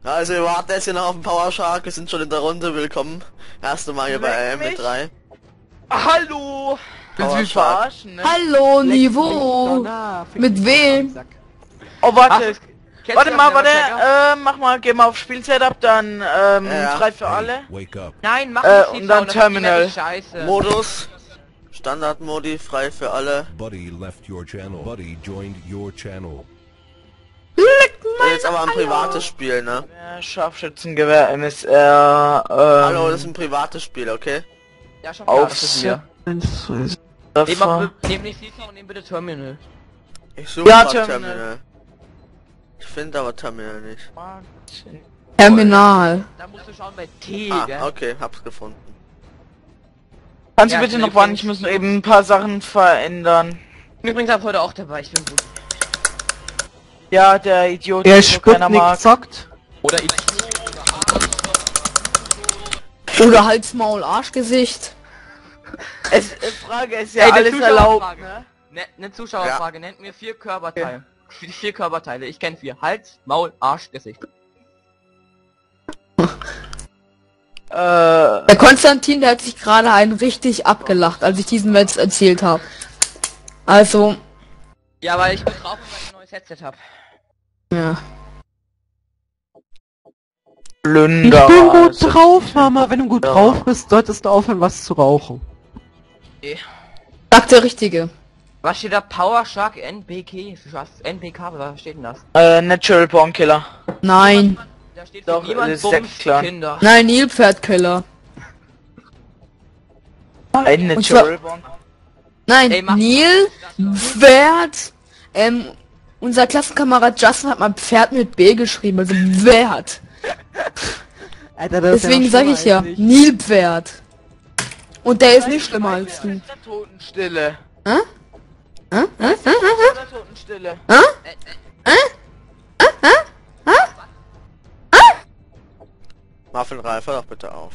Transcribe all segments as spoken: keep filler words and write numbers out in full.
Also wir warten jetzt hier noch auf den Power Shark, wir sind schon in der Runde, willkommen. Erste Mal hier bei M M drei. Hallo! Willst du mich Shark. verarschen, ne? Hallo, Niveau! Mit wem? Oh, warte. Kennst Warte du mal, das, warte, Never äh, mach mal, geh mal auf Spielsetup, dann, ähm, Ja. frei für alle. Wake up. Nein, mach Äh, nicht die und dann Sound, das Terminal. ist Scheiße. Modus, Standard-Modi, frei für alle. Buddy left your channel. Buddy joined your channel. Das ist jetzt aber ein privates Spiel, ne? Ja, Scharfschützengewehr, M S R, ähm... Hallo, das ist ein privates Spiel, okay? Ja, schon klar, Auf das ist mir. Treffer. Nehm, mal, nehm nicht FIFA und nehm bitte Terminal. Ich suche Ja, mal Terminal. Terminal. Ich finde aber Terminal nicht. Terminal. Da musst du schauen bei T, Ah, gell? okay, hab's gefunden. Kannst du Ja, bitte ich noch bin warten, übrigens- ich muss noch eben ein paar Sachen verändern. Übrigens hab heute auch dabei, ich bin gut. Ja, der Idiot, Der den so keiner Sputnik mag. zockt. Oder ich. Oder Hals, Maul, Arschgesicht. Es, äh, Frage ist ja Ey, eine alles erlaubt, Zuschauerfrage. ne? Ne, ne Zuschauerfrage, nennt mir vier Körperteile. Die vier Körperteile, ich kenne vier. Hals, Maul, Arsch, Gesicht. Äh, Der Konstantin, der hat sich gerade einen richtig abgelacht, als ich diesen Witz erzählt habe. Also, Ja, weil ich gut drauf bin, weil ich ein neues Headset hab. ja. Plünder. Ich bin gut also. drauf, Mama. Wenn du gut Ja. drauf bist, solltest du aufhören, was zu rauchen. Sagt der Richtige. Was steht da? Power Shark N B K? Was? N B K? Was steht denn das? Äh, Natural Born Killer. Nein. Da steht Doch, für niemand das ist bumst Sexclan. Kinder. Nein, Nilpferdkiller. Ein Und Natural Born. Nein, Ey, mach- Nil, Wert. Ähm, unser Klassenkamerad Justin hat mal Pferd mit B geschrieben, also Wert. Alter, das ist Deswegen ja noch sage ich ja, schlimmer als ich. Nilpferd. Und der ist nicht schlimmer als du. Der Totenstille. Hä? Hä? Hä? Hä? Der Totenstille. Muffin Ralf, hör doch bitte auf.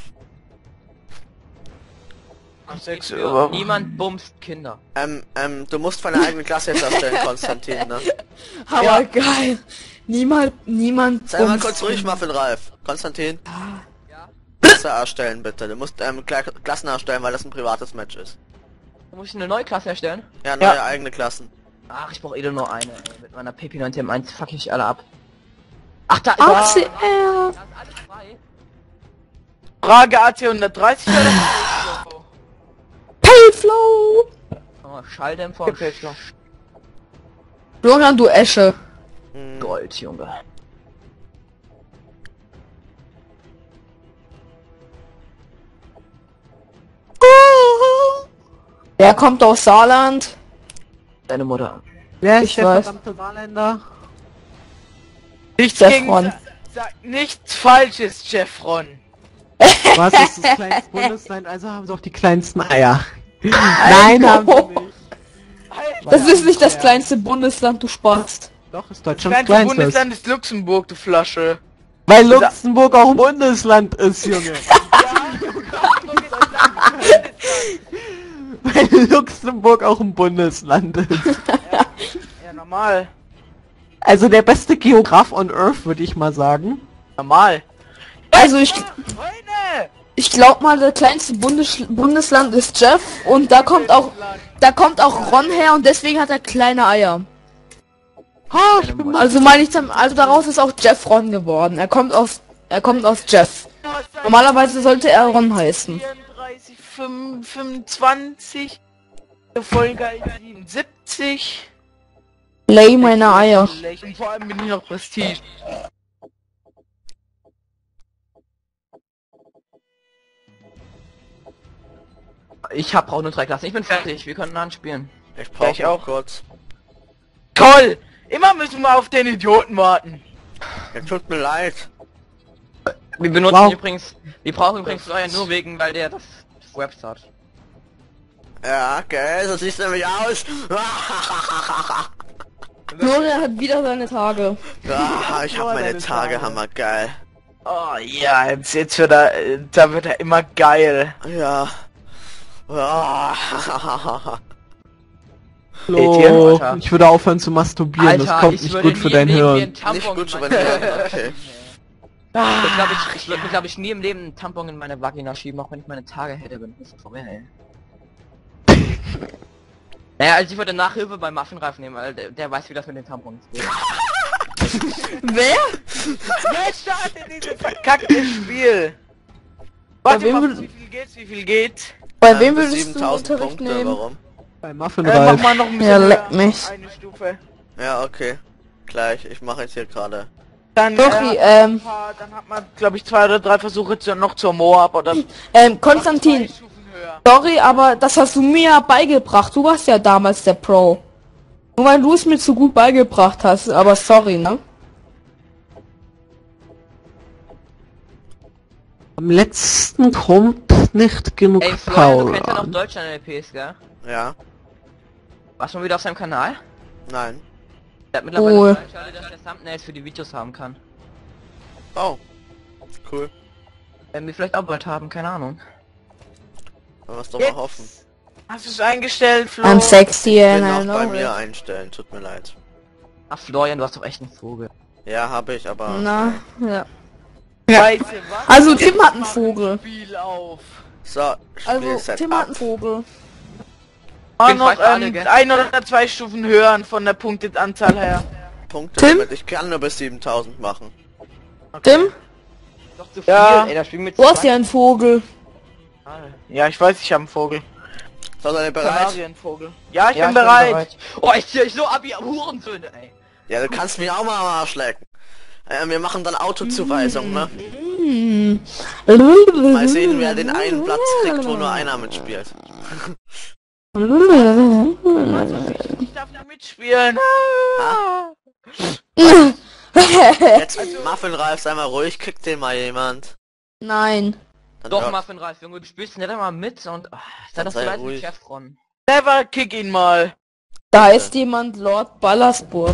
sechs Für Uhr. niemand bumst Kinder. Ähm, ähm, du musst deine eigene Klasse jetzt erstellen, Konstantin, ne? Aber Ja. geil. Niemand, niemand. Sei mal bumst kurz ruhig, Kinder. Muffin Ralf. Konstantin, Ja? Klasse erstellen bitte. Du musst ähm, Kla Klassen erstellen, weil das ein privates Match ist. Da muss ich eine neue Klasse erstellen? Ja, neue Ja. eigene Klassen. Ach, ich brauche eh nur eine. Ey. Mit meiner P P neun T M eins fuck ich alle ab. Ach, da ist A das. C Da R. ist alles frei. Frage A C hundertdreißig oder? Payflow. Oh, Schalldämpfer. Gefällt mir. Florian, du Esche. Hm. Gold, Junge. Der kommt aus Saarland. Deine Mutter. Wer Ich ist der weiß. verdammte Saarländer? Nichts Jeffron. gegen... Sag nichts Falsches, Jeffron. Was ist das kleinste Bundesland? Also haben sie auch die kleinsten Eier. Nein, haben sie nicht. Das ist nicht das kleinste Bundesland, du Spaß. Doch, ist Deutschland das Kleinste kleinste. Bundesland ist Luxemburg, du Flasche. Weil Luxemburg auch ein Bundesland ist, Junge. Weil Luxemburg auch ein Bundesland ist. Ja, normal. Also der beste Geograf on Earth, würde ich mal sagen. Normal. Also ich, Freunde! ich glaube mal, der kleinste Bundes Bundesland ist Jeff und da kommt auch, da kommt auch Ron her und deswegen hat er kleine Eier. Ha, ich bin Also meine ich, dann- also daraus ist auch Jeff Ron geworden. Er kommt aus, er kommt aus Jeff. Normalerweise sollte er Ron heißen. vierunddreißig, fünf- fünfundzwanzig. Folge siebenundsiebzig. Lay meine Eier. Und vor allem bin ich noch Prestige. Ich hab brauche nur drei Klassen. Ich bin fertig. Wir können anspielen. Ich Ja, brauche ich auch auch. kurz. Toll! Immer müssen wir auf den Idioten warten. Ja, tut mir leid. Wir benutzen Wow. übrigens, wir brauchen übrigens Florian nur wegen, weil der das, das Webs hat. Ja, okay, so sieht's nämlich aus. Florian hat wieder seine Tage. Ja, ich hab Oh, meine deine Tage, Tage. hammergeil. Oh ja, jetzt, jetzt wird er, äh, da wird er immer geil. Ja. Ja. Hallo. Alter. Ich würde aufhören zu masturbieren, das kommt ich nicht würde gut für nie dein im Leben Hirn. mir einen Tampon Nicht gut für in mein mein- Hirn, okay. Ah, Ich glaube, ich, ich würde mir, glaube ich, nie im Leben einen Tampon in meine Vagina schieben, auch wenn ich meine Tage hätte, bin. Das ist vorbei, ey. Naja, also ich würde Nachhilfe beim Muffinreif nehmen, weil der, der weiß, wie das mit den Tampons geht. Wer? Wer startet dieses verkackte Spiel? Warte wem mal, würd- wie viel geht's, wie viel geht? Bei Ähm, wem bis würdest du siebentausend Unterricht Punkte, nehmen? warum? Bei Äh, mach Muffinreif. mal noch ein bisschen Ja, leck höher, mich. eine Stufe. Ja, okay. Gleich, ich mache jetzt hier gerade. Dann, Sorry, äh, ähm, ein paar, dann hat man, glaube ich, zwei oder drei Versuche zu, noch zur Moab oder ähm, Konstantin, zwei Stufen höher. sorry, aber das hast du mir beigebracht. Du warst ja damals der Pro. Nur weil du es mir zu gut beigebracht hast, aber sorry, ne? Am letzten kommt nicht genug Ey, Florian, du Paul kennst ja noch an. Deutschland L Ps, gell? Ja? Warst du mal wieder auf seinem Kanal? Nein. Der hat mittlerweile Oh. freigeschaltet, dass der Thumbnails für die Videos haben kann. Oh. Cool. Werden wir vielleicht auch bald haben, keine Ahnung. Wollen wir es doch mal Jetzt. hoffen. Hast du es eingestellt, Flo? I'm sexy Ich and will I noch bei know mir it. einstellen, tut mir leid. Ach Florian, du hast doch echt einen Vogel. Ja, habe ich, aber... Na, ja. Scheiße, was? Also Tim hat einen Vogel. Spiel auf. So, Also Spielset Tim hat ab. einen Vogel. Auch bin noch frei für alle, ähm, gell? ein oder zwei Stufen höher von der Punkteanzahl her. Punkte Tim? damit. Ich kann nur bis siebentausend machen. Tim, Doch zu Ja. viel, ey, das Spiel mit du hast ja einen Vogel. Ja, ich weiß, ich habe einen Vogel. So, seid ihr bereit? Kanarienvogel. Ja, ich Ja, bin bereit. Oh, ich zieh euch so ab, ihr Hurensöhne, ey. Ja, du kannst mich auch mal am Arsch lecken. Äh, wir machen dann Autozuweisung, ne? Hm. Mal sehen, wer den einen Platz kriegt, wo nur einer mitspielt. Ich darf nicht mitspielen. Jetzt, Muffinreif, sei mal ruhig, kriegt den mal jemand. Nein. Dann Doch, hör- Muffin Reif, Junge, du spielst nicht einmal mit und... ach, sei Dann doch so sei leid wie ruhig. Chevron. Never kick ihn mal. Da ist jemand Lord Ballersburg.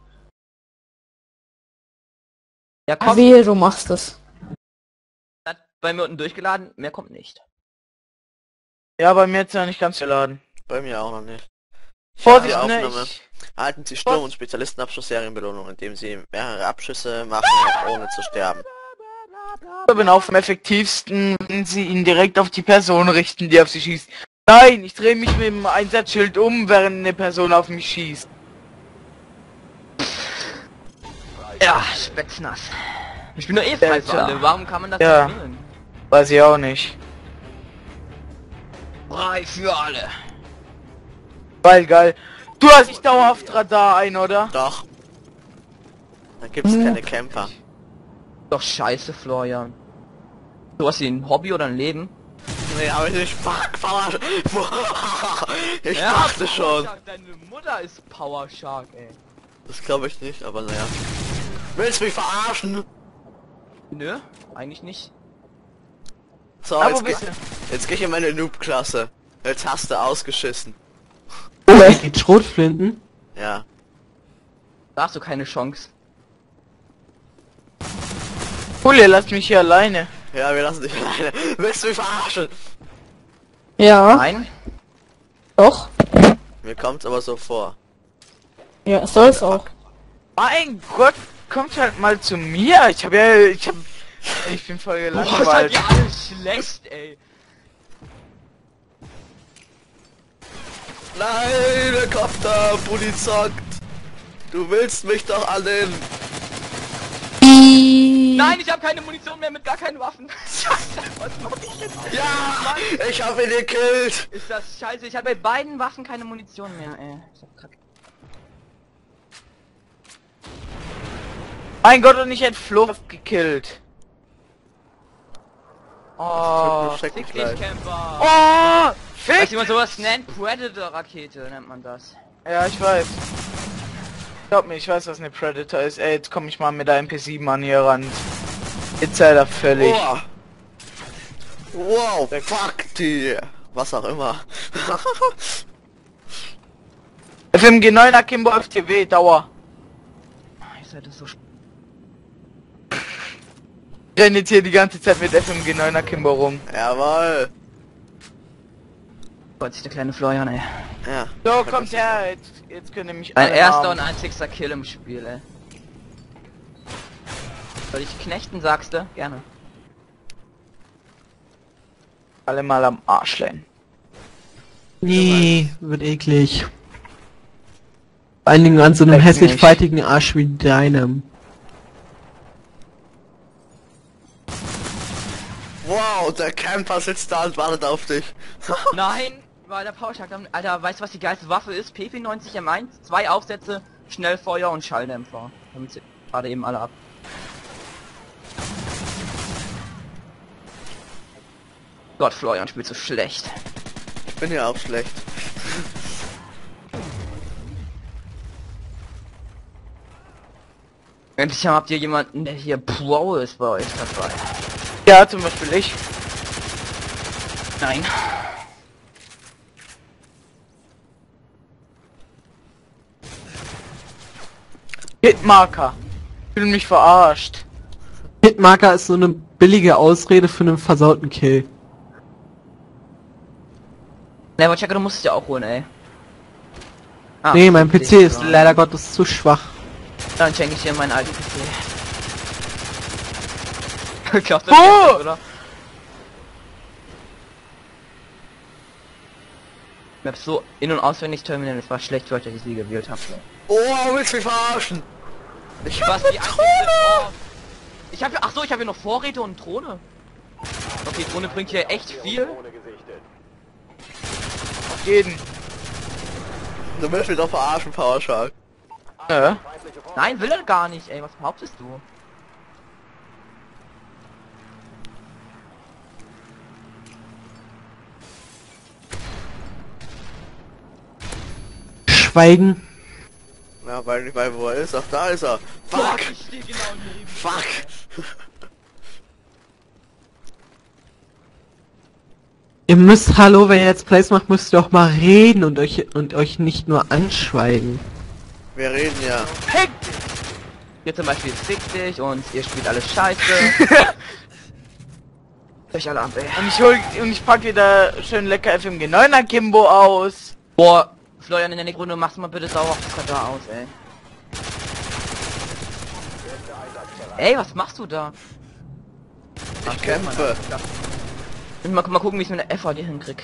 Ja, komm, Wehe, du machst es. hat bei mir unten durchgeladen, mehr kommt nicht. Ja, bei mir jetzt ja nicht ganz geladen. Bei mir auch noch nicht. Vorsicht, Ja, ne? Aufnahme. Ich, Erhalten Sie Sturm- und Spezialistenabschussserienbelohnung, indem Sie mehrere Abschüsse machen, ohne zu sterben. ich bin auf am effektivsten, wenn Sie ihn direkt auf die Person richten, die auf Sie schießt. Nein, ich drehe mich mit dem Einsatzschild um, während eine Person auf mich schießt. Ja, Spätznass. Ich bin nur eh frei für Alter. alle, warum kann man das Ja. nicht wählen? Weiß ich auch nicht. Frei für alle. Geil, geil. Du hast nicht dauerhaft Radar ein, oder? Doch. Da gibt's keine Camper. Doch scheiße, Florian. Du hast ein Hobby oder ein Leben? Nee, aber ich fuck, verarsch. Ich Ja, dachte schon. Power Shark, deine Mutter ist Power Shark, ey. Das glaube ich nicht, aber naja. Willst du mich verarschen? Nö, eigentlich nicht. So, Aber jetzt, geh, bitte. jetzt geh ich in meine Noob-Klasse. Jetzt hast du ausgeschissen. Die Schrotflinten. Ja. Da hast du keine Chance. Cool, ihr lasst mich hier alleine. Ja, wir lassen dich alleine. Willst du mich verarschen? Ja, Nein? doch. Mir kommt's aber so vor. Ja, soll es auch. Mein Gott, kommt halt mal zu mir. Ich habe ja, ich hab, ich bin voll Boah, seid gelangweilt. ihr alles schlecht, ey. Nein, der Kopter, Bulli zockt. Du willst mich doch allen. Nein, ich habe keine Munition mehr mit gar keinen Waffen. Scheiße, was mach ich jetzt? Ja, ich hab ihn gekillt. Ist das scheiße, ich habe bei beiden Waffen keine Munition mehr, ey. Ist doch kacke. Mein Gott, und ich hätte Flo gekillt. Oh, check fick ich dich, gleich. Camper. Oh, Weißt fick! du, wie man sowas nennt? Predator-Rakete nennt man das. Ja, ich weiß. Glaub mir, ich weiß, was eine Predator ist. Ey, jetzt komme ich mal mit der M P sieben an hier ran. Jetzt seid ihr völlig. Oh. Wow, fuck die. Was auch immer. F M G neun Akimbo F T W, Dauer. Ihr seid das so sch- Ich renn jetzt hier die ganze Zeit mit F M G neun Akimbo rum. Jawohl. Freut sich der kleine Florian, ey. Ja. So, kommt her, jetzt, jetzt könnt ihr mich Mein alle erster haben. und einzigster Kill im Spiel, ey. Soll ich knechten, sagst du? Gerne. Alle mal am Arsch lehnen. Nee, wird eklig. Vor allen Dingen an so einem Leck hässlich mich. faltigen Arsch wie deinem. Wow, der Camper sitzt da und wartet auf dich. Nein, weil der Powershark dann... Alter, weißt du, was die geilste Waffe ist? P P neunzig M eins, zwei Aufsätze, Schnellfeuer und Schalldämpfer. Damit sie gerade eben alle ab. Gott, Florian spielt so schlecht. Ich bin ja auch schlecht. Endlich habt ihr jemanden, der hier Pro ist bei euch dabei. Ja, zum Beispiel ich. Nein. Hitmarker. Ich fühle mich verarscht. Hitmarker ist so eine billige Ausrede für einen versauten Kill. Ne, aber Checker, du musst es ja auch holen, ey. Ah, Nee, mein P C ist ja. leider Gottes zu schwach. Dann schenke ich dir meinen alten P C. Ich glaub, das Oh! ist, oder? Ich hab so in- und auswendig Terminal, es war schlecht, weil ich sie gewählt habe. Oh, willst du mich verarschen? Ich Was die einzige... Oh. Ich habe ach so, ich habe hier noch Vorräte und Drohne. Okay, Drohne bringt hier echt viel. Auf jeden. Du willst mich doch verarschen, Powershark. Ja. Nein, will er gar nicht, ey, was behauptest du? Schweigen. Ja, weil ich weiß, wo er ist. Ach, da ist er. Fuck! Ich stehe genau neben. Fuck! Ihr müsst, hallo, wenn ihr jetzt Plays macht, müsst ihr auch mal reden und euch und euch nicht nur anschweigen. Wir reden ja. Heck! Ihr zum Beispiel fick dich und ihr spielt alles scheiße. Euch alle ab, ey. Und ich hol und ich pack wieder schön lecker F M G neuner Kimbo aus. Boah, Florian, in der nächsten Runde machst du mal bitte sauer auf das Radar aus, ey. Ey, was machst du da? Ich kämpfe. Ich mal, mal gucken, wie ich mit einer F A D hinkrieg.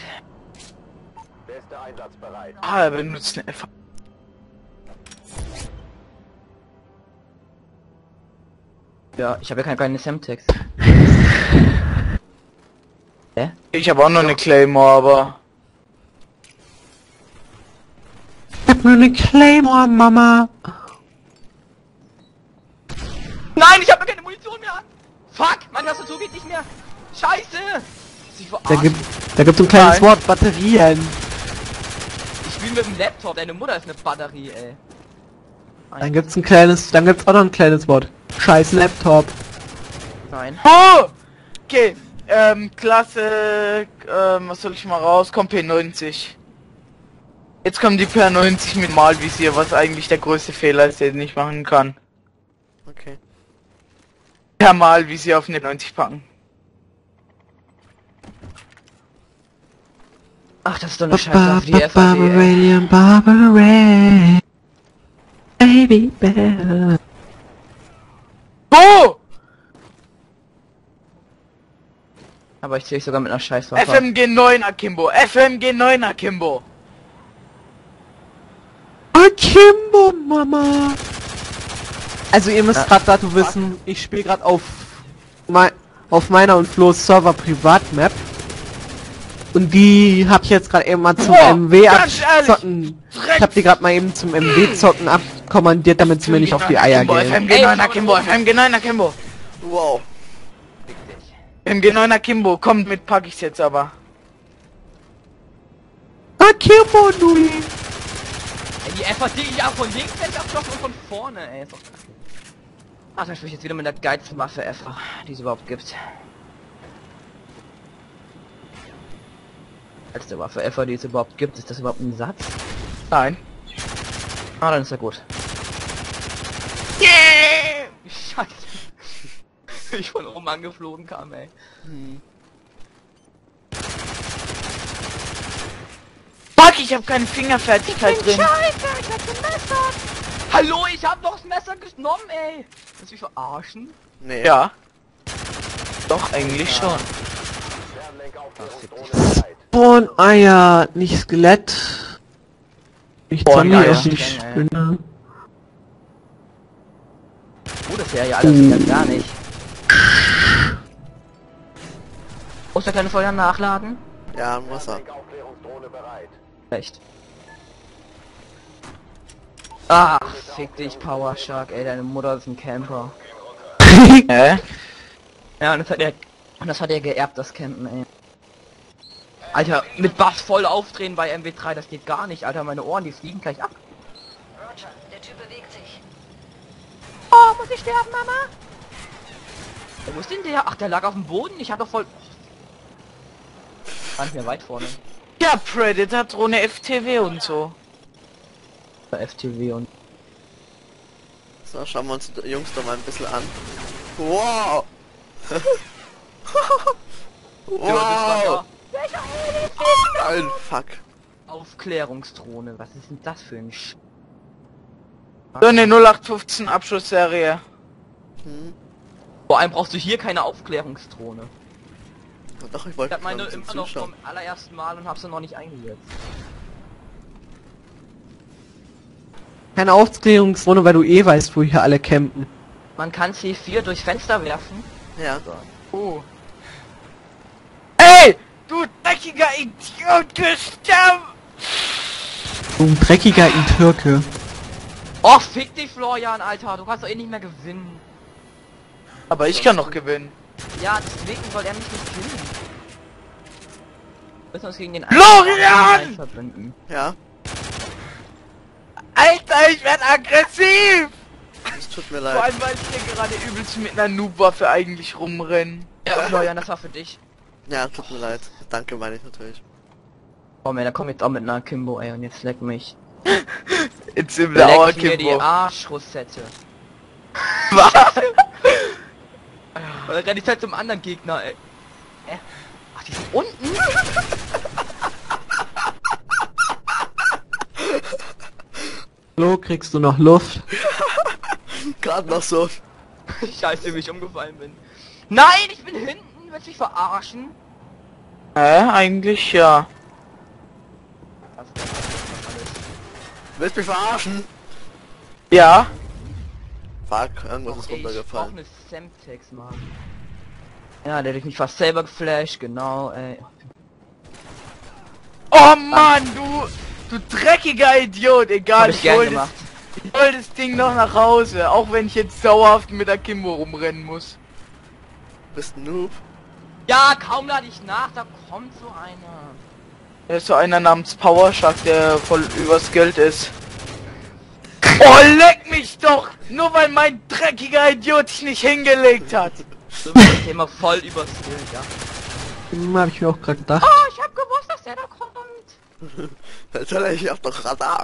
Ah, er benutzt eine F. Ja, ich habe ja keine, keine Semtex. Hä? Ich habe auch noch eine Claymore, aber Ich hab nur eine Claymore, Mama. Nein, ich habe keine Munition mehr! Fuck, meine Tastatur geht nicht mehr! Scheiße! Sie Da verarschen. gibt, da gibt's ein kleines Nein. Wort, Batterien. Ich spiele mit dem Laptop, deine Mutter ist eine Batterie, ey. Dann gibt's ein kleines, dann gibt's auch noch ein kleines Wort. Scheiß Laptop. Nein. oh! Okay, ähm, Klasse, ähm, was soll ich mal raus? Komm, P neunzig. Jetzt kommt die P neunzig mit Malvisier, was eigentlich der größte Fehler ist, den ich machen kann. Okay. Per Malvisier auf eine neunzig packen. Ach, das ist doch eine Scheiße auf die F A D, ey. Barbarian, Barbarian. Baby Bell. Oh! Aber ich zähle sogar mit einer Scheißwaffe. F M G neun Akimbo, F M G neun Akimbo. Akimbo, Mama. Also ihr müsst Ja. gerade dazu wissen, ich spiele gerade auf mei auf meiner und Flo's Server Privatmap. Und die hab ich jetzt gerade eben mal zum Boah, M W ganz abzocken. Ich hab die gerade mal eben zum M W zocken abkommandiert, damit sie mir nicht auf die Eier Akimbo, F gehen. M G neun Akimbo, F M G neun Akimbo. Wow. F M G neun Akimbo, kommt mit, pack ich's jetzt aber. Akimbo, du. Ey, die F A D ja von links hätte ich abgeschossen und von vorne, ey. Ist doch krass. Ach, dann spiel ich jetzt wieder mit der geilsten Waffe F A, die es überhaupt gibt. Geilste Waffe F A, die es überhaupt gibt. Ist das überhaupt ein Satz? Nein. Ah, dann ist er gut. Yeah! Scheiße. Ich von oben angeflogen kam, ey. Fuck, ich hab keine Fingerfertigkeit drin. Hallo, ich hab doch das Messer genommen, ey! Willst du mich verarschen? Nee. Ja. Doch, eigentlich schon. Spawn Eier, nicht Skelett. Ich Spawn Zombie, Eier. auch nicht Spinne. Oh, das wäre ja alles wieder gar nicht. Muss der kleine Feuer nachladen? Ja, muss er. Echt. Ach, fick dich, Power Shark, ey, deine Mutter ist ein Camper. Hä? Ja, und das hat er, und das hat er geerbt, das Campen, ey. Alter, mit Bass voll aufdrehen bei M W drei, das geht gar nicht, Alter, meine Ohren, die fliegen gleich ab. Roger, der Typ bewegt sich. Oh, muss ich sterben, Mama? Ja, wo ist denn der? Ach, der lag auf dem Boden, ich hab doch voll... War nicht mehr weit vorne. Ja, Predator, Drohne F T W und so. Bei F T W und... So, schauen wir uns die Jungs doch mal ein bisschen an. Wow! wow! Ein Fuck. Aufklärungsdrohne, was ist denn das für ein Sch... So eine null acht fünfzehn Abschussserie. Hm. Vor allem brauchst du hier keine Aufklärungsdrohne. Doch, ich Ich wollte hab meine mal ein bisschen immer noch zuschauen. vom allerersten Mal und hab sie noch nicht eingesetzt. Keine Aufklärungsrunde, weil du eh weißt, wo hier alle campen. Man kann C vier durchs Fenster werfen. Ja. Oh. Ey! Du dreckiger Idiot, gestorben! Du ein dreckiger in Türke. Oh, fick dich, Florian, Alter, du kannst doch eh nicht mehr gewinnen. Aber ich kann noch gewinnen. Ja, deswegen soll er mich nicht gewinnen. Wir müssen uns gegen den Florian! einen verbünden. Ja, Alter, ich werd aggressiv! es tut mir Vor leid. allem, weil ich hier gerade übelst mit einer Noob-Waffe eigentlich rumrenne. Ja, Florian, das war für dich. Ja, tut mir leid. Danke, meine ich natürlich. Oh man, da kommt jetzt auch mit einer Kimbo, ey, und jetzt leck mich. Jetzt im Lauer Leck mir die Kimbo. Arschrosette. Was? Oder renn ich halt zum anderen Gegner, ey. Äh? Ach, die sind unten? Hallo, kriegst du noch Luft? Gerade noch so. Scheiße, wie ich umgefallen bin. Nein, ich bin hinten. Willst du mich verarschen? Äh, eigentlich ja. Willst mich verarschen? Ja? Fuck, irgendwas ist Okay, ich brauch runtergefallen. eine Semtex, Mann. Ja, der hat mich fast selber geflasht, genau, ey. Oh Mann, du, du dreckiger Idiot, Hab egal, ich ich gern hol, das, gemacht. ich hol das Ding noch nach Hause, auch wenn ich jetzt dauerhaft mit der Kimbo rumrennen muss. Bist ein Noob. Ja, kaum lade ich nach, da kommt so einer. Da ist so einer namens Power Shark, der voll übers Geld ist. Oh, leck mich doch! Nur weil mein dreckiger Idiot sich nicht hingelegt hat. So wird das Thema voll übers Bild, ja. Hm, hab ich mir auch gerade gedacht. Oh, ich hab gewusst, dass der da kommt. Natürlich, ich hab doch Radar.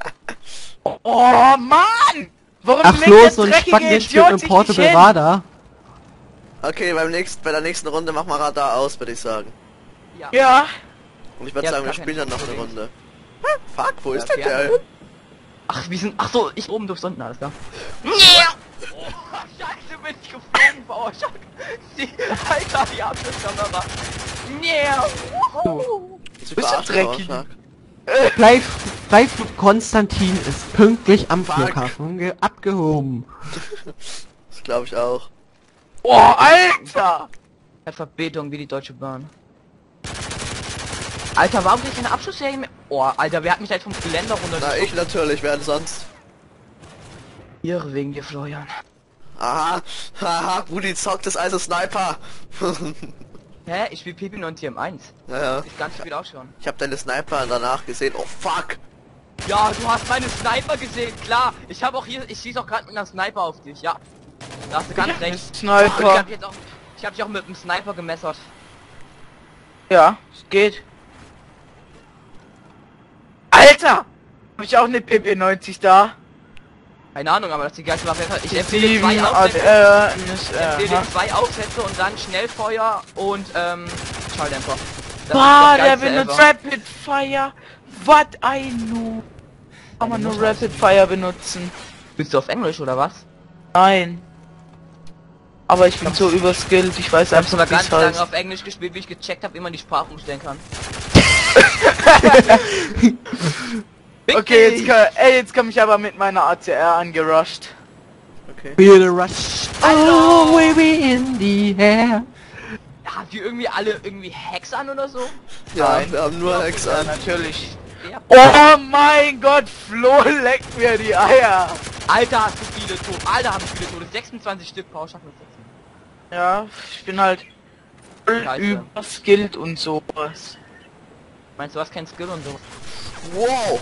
Oh Mann! Warum Ach legt los, der so ein dreckige Spacken Idiot spielt mit sich Portable nicht hin? Radar. Okay, beim nächsten, bei der nächsten Runde mach mal Radar aus, würde ich sagen. Ja. Ja. Und ich würde Ja, sagen, wir gar kein spielen dann noch eine Problem. Runde. Fuck, wo ist Ja, der gerne. Kerl? Ach, wir sind, ach so, ich oben durchs unten, alles klar. Oh, Scheiße, bin ich geflogen, Bauerschlag. Die, Alter, die Abschlusskamera. Yeah. Wuhu. Ist Bist du verarscht, dreckig? Bauerschlag? Freif Freiflug Konstantin ist pünktlich am Fuck. Flughafen ge- abgehoben. Das glaube ich auch. Oh, Alter! Hat Verbetung wie die Deutsche Bahn. Alter, warum krieg ich eine Abschlussserie mehr? Oh, Alter, wer hat mich da jetzt vom Geländer runter? Na, ich natürlich, wer denn sonst? Hier, wegen dir, Florian. Aha, haha, Brudi zockt das also Sniper. Hä? Ich spiel Pipi und T M eins. Naja, Ich ganz Spiel auch schon. ich habe deine Sniper danach gesehen. Oh fuck! Ja, du hast meine Sniper gesehen, klar. Ich habe auch hier, ich schieße auch gerade mit einer Sniper auf dich, ja. Da hast du ganz recht. Und ich Sniper. hab jetzt auch, ich habe dich auch mit dem Sniper gemessert. Ja, es geht. Alter! Hab ich auch eine P P neunzig da? Keine Ahnung, aber das ist die geilste Waffe. Ich empfehle dir Sieben, zwei ah, Aufsätze. äh, Ich nicht, empfehle äh, dir ha. zwei Aufsätze und dann Schnellfeuer und ähm, Schalldämpfer. Das Boah, ist das der Geilste benutzt ever. Rapid Fire. What ein Noob. Kann man nur Rapid Fire benutzen? Bist du auf Englisch oder was? Nein. aber ich bin so überskillt, ich weiß Ich hab's einfach aber nicht, wie ganz es lange heißt. auf Englisch gespielt, wie ich gecheckt habe, wie man die Sprache umstellen kann. Okay, jetzt kann, ey, jetzt komm ich aber mit meiner A C R angerusht. Okay. Feel the rush. Oh, baby in the air. Haben die irgendwie alle irgendwie Hacks an oder so? Ja, Nein. wir haben nur Hex an. Natürlich. Ja. Oh mein Gott, Flo leckt mir die Eier. Alter, hast du viele Tode. Alter, haben viele Tode. sechsundzwanzig Stück Power schaffen wir sechzehn. Ja, ich bin halt voll Scheiße. überskillt und sowas. Meinst du, hast kein Skill und so? Wow!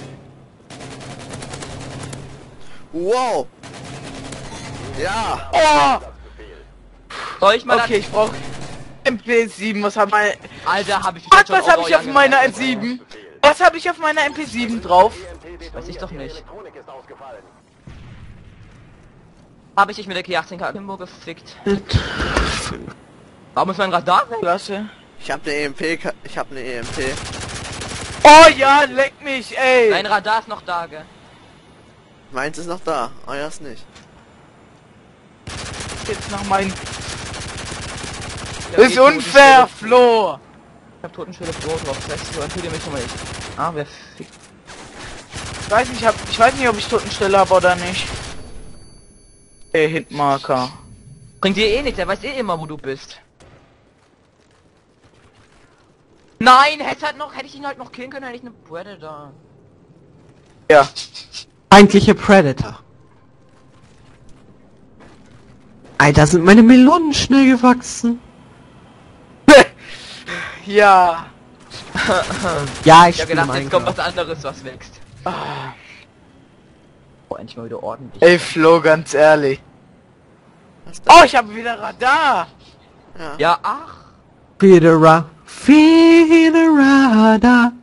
Wow! Ja! Oh! Soll ich mal Okay, ich brauch M P sieben, was hab ich... Alter, habe ich Fuck, schon was habe ich auf Aurora meiner M gemerkt. sieben? Was habe ich auf meiner M P sieben drauf? Weiß ich doch nicht. Habe ich dich mit der K achtzehn K Kimbo gefickt? Warum ist mein Radar weg? Klasse. Ich hab ne E M P, ka- ich hab ne E M P. Oh ja, leck mich, ey! Dein Radar ist noch da, gell? Meins ist noch da, euers nicht. Jetzt nach meinen... Ja, Das ist eh unfair, Totenstille. Flo! Ich hab Totenstille Bro drauf. Das heißt, du entschuldige mich schon mal nicht. Ah, wer fickt? Ich weiß nicht, ich, hab, ich weiß nicht, ob ich Totenstelle habe oder nicht. Ey, Hitmarker. Bringt dir eh nichts, der weiß eh immer, wo du bist. Nein, hätte halt noch, hätte ich ihn halt noch killen können, hätte ich eine Predator. Ja. Feindliche Predator. Alter, sind meine Melonen schnell gewachsen. Ja. Ja, ich Ich hab spiele gedacht, jetzt kommt Minecraft. was anderes, was wächst. Ah. Oh, endlich mal wieder ordentlich. Ey, Flo, ganz ehrlich. Was denn? Oh, ich habe wieder Radar! Ja. Ja, ach. Feel the ra... Feel the radar.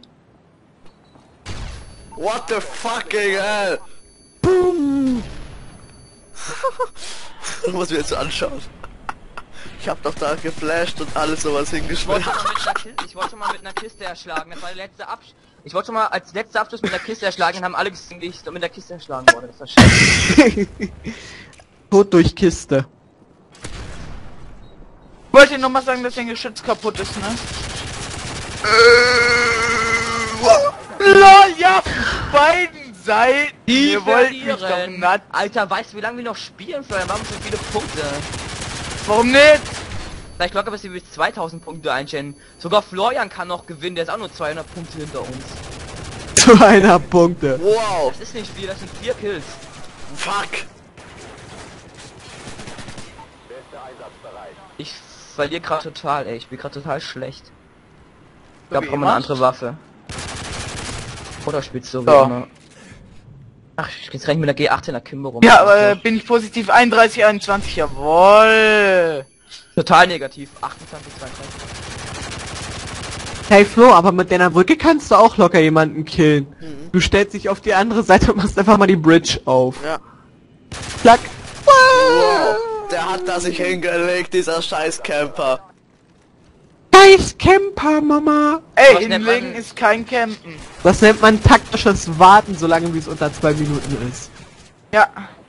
What the fucking hell? Boom. Du musst mir jetzt anschauen. Ich hab doch da geflasht und alles sowas Ich wollte hingeschmissen. schon mal mit einer Kiste, ich wollte schon mal mit einer Kiste erschlagen. Das war der letzte Absch... Ich wollte schon mal als letzter Abschluss mit einer Kiste erschlagen und haben alle gesehen, wie ich so mit der Kiste erschlagen wurde. Das war scheiße. Tod durch Kiste. Ich wollte nur mal sagen, dass dein Geschütz kaputt ist, ne? LOL, ja, von beiden Seiten! Die Ihr wollt mich doch verlieren. natt. Alter, weißt du, wie lange wir noch spielen? Für dann haben wir so viele Punkte. Warum nicht? Vielleicht locker bis wir bis zweitausend Punkte einstellen. Sogar Florian kann noch gewinnen, der ist auch nur zweihundert Punkte hinter uns. Zu einer Punkte. Wow! Das ist nicht viel, das sind vier Kills. Fuck! Ich verliere gerade total, ey. Ich bin gerade total schlecht. Ich So glaube, wie brauche mal eine immer? andere Waffe. Oder spielst du so wie Ja. immer? Ach, ich jetzt renn ich mit der G achtzehner Kimbo rum. Ja, aber bin ich positiv einunddreißig, einundzwanzig, jawohl! Total negativ. achtundzwanzig, zweiunddreißig. Hey Flo, aber mit deiner Brücke kannst du auch locker jemanden killen. Mhm. Du stellst dich auf die andere Seite und machst einfach mal die Bridge auf. Ja. Klack. Wow! Der hat da sich hingelegt, dieser scheiß Camper. Scheiß Camper, Mama. Ey, Was nennt hinlegen man- ist kein Campen. Das nennt man taktisches Warten, solange wie es unter zwei Minuten ist. Ja.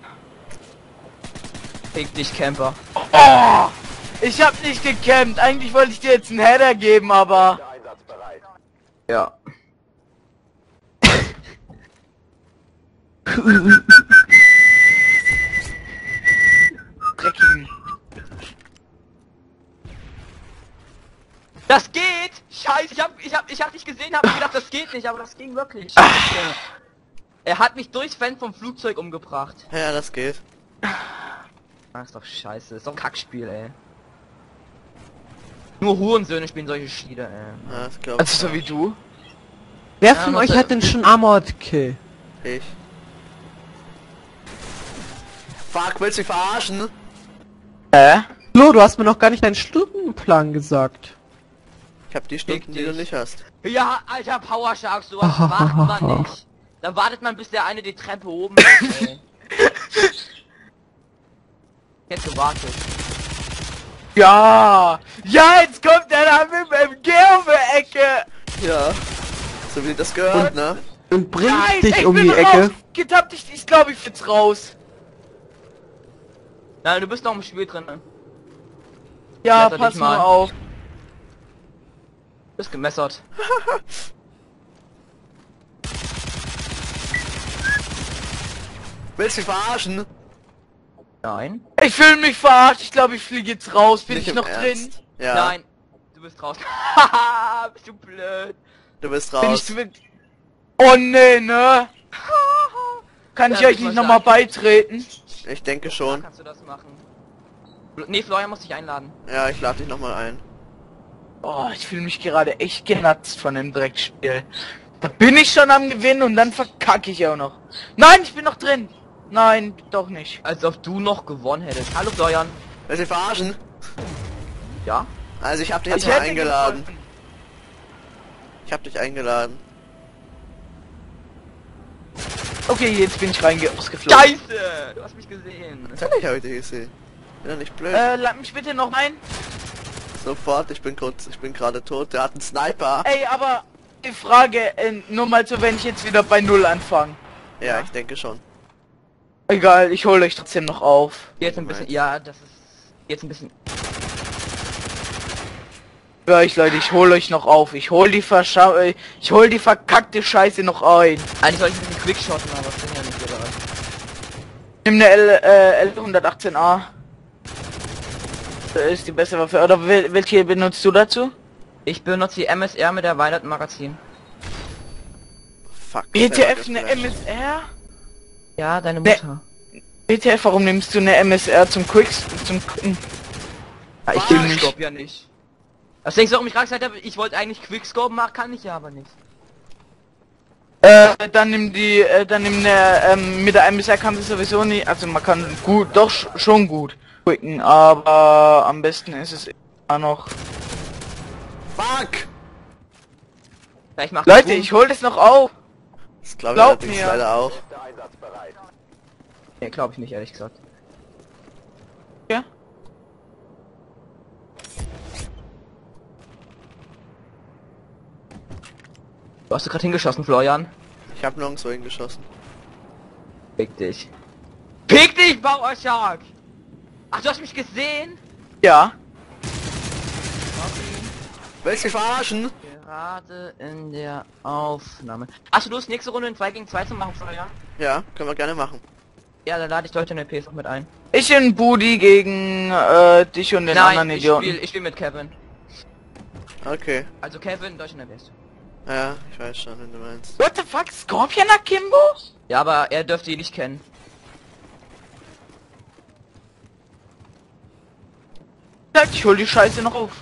Fick dich, Camper. Oh! Ich hab nicht gecampt. Eigentlich wollte ich dir jetzt einen Header geben, aber... Ja. Dreckigen. Das geht! Scheiße, ich hab, ich hab, ich hab dich gesehen, hab mir gedacht, das geht nicht, aber das ging wirklich. Scheiße. Er hat mich durchs Fan vom Flugzeug umgebracht. Ja, das geht. Ah, ist doch scheiße, ist doch ein Kackspiel, ey. Nur Hurensöhne spielen solche Spiele, ey. Ja, das glaub Also so wie du. Wer Ja, von was euch er- hat denn schon Armored Kill? ich. Fuck, willst du mich verarschen? Hä? Flo, du hast mir noch gar nicht deinen Stundenplan gesagt. Ich hab die Stunden, die du dich. nicht hast. Ja, alter Power Shark, sowas macht man nicht. Dann wartet man, bis der eine die Treppe oben ist, ey. Jetzt gewartet. Ja! Ja, jetzt kommt der da mit dem M G um die Ecke! Ja. So wie das gehört, ne? Und bringt Nein, dich ich um bin die Ecke. raus! Getappt, ich, ich glaube, ich find's raus. Nein, du bist noch im Spiel drin. Ne? Ja, Kletter pass dich mal. mal auf. Bist gemessert. Willst du mich verarschen? Nein. Ich fühle mich verarscht. Ich glaube, ich fliege jetzt raus. Bin Nicht ich im noch Ernst. drin? Ja, Nein. Du bist raus. Haha, bist du blöd. du bist Bin raus. ich drin? Oh nee, ne? Kann ich Ja, euch muss man nicht nochmal sagen. beitreten? Ich denke Ja, schon. kannst du das machen. Fl- Nee, Florian muss dich einladen. Ja, ich lade dich nochmal ein. Oh, ich fühle mich gerade echt genatzt von dem Dreckspiel. Da bin ich schon am Gewinnen und dann verkacke ich auch noch. Nein, ich bin noch drin. Nein, doch nicht. Als ob du noch gewonnen hättest. Hallo Florian. Willst du mich verarschen? Ja? Also ich hab dich Ich jetzt mal hätte eingeladen. gewonnen. Ich hab dich eingeladen. Okay, jetzt bin ich reingeflogen. Scheiße! Du hast mich gesehen. Natürlich hab ich dich gesehen. Bin ja nicht blöd. Äh, lad mich bitte noch ein. Sofort, ich bin kurz, ich bin gerade tot. Der hat einen Sniper. Ey, aber die Frage, äh, nur mal so, wenn ich jetzt wieder bei Null anfange. Ja, ich denke schon. Egal, ich hole euch trotzdem noch auf. Jetzt ein bisschen. Ja, das ist. Jetzt ein bisschen. Ja, ich Leute, ich hole euch noch auf. Ich hol die Verschau äh, ich hol die verkackte Scheiße noch ein. Eigentlich soll ich ein bisschen quickshotten, aber das bin ja nicht wieder. Nimm eine L, äh, L hundertachtzehn A. Das ist die beste Waffe. Oder wel welche benutzt du dazu? Ich benutze die M S R mit erweiterten Magazin. Fuck. B T F selber eine geflasht. M S R? Ja, deine Ne. Mutter. B T F, warum nimmst du eine M S R zum Quicks zum Quicken? Ja, ich Was? will nicht. Ja nicht. Das denkst du, warum ich gerade gesagt habe, ich wollte eigentlich Quickscope machen, kann ich ja aber nicht. Äh, dann nimm die, äh, dann nimm eine, ähm, mit der M S R kann sie sowieso nicht, also man kann gut, doch sch- schon gut quicken, aber am besten ist es immer noch. Fuck! Vielleicht macht Leute, ich hol das noch auf. Das glaube ich Glaub allerdings mir. leider auch. Nee, glaube ich nicht, ehrlich gesagt. Ja? Du hast du gerade hingeschossen, Florian? Ich habe nirgendwo hingeschossen. Fick dich. Fick dich, Bauer Shark! Ach, du hast mich gesehen? Ja. Willst du mich verarschen? Gerade in der Aufnahme. Hast du Lust, nächste Runde in zwei gegen zwei zu machen, Florian? Ja, können wir gerne machen. Ja, dann lade ich Leute in der P S noch mit ein. Ich in Budi gegen äh, dich und den anderen Nein, ich Idioten. spiele ich spiel mit Kevin. Okay. Also Kevin, Deutsch in der P S. Ja, ich weiß schon, wenn du meinst. What the fuck, Scorpion Akimbo? Ja, aber er dürfte ihn nicht kennen. Sagt, ich hol die Scheiße noch auf.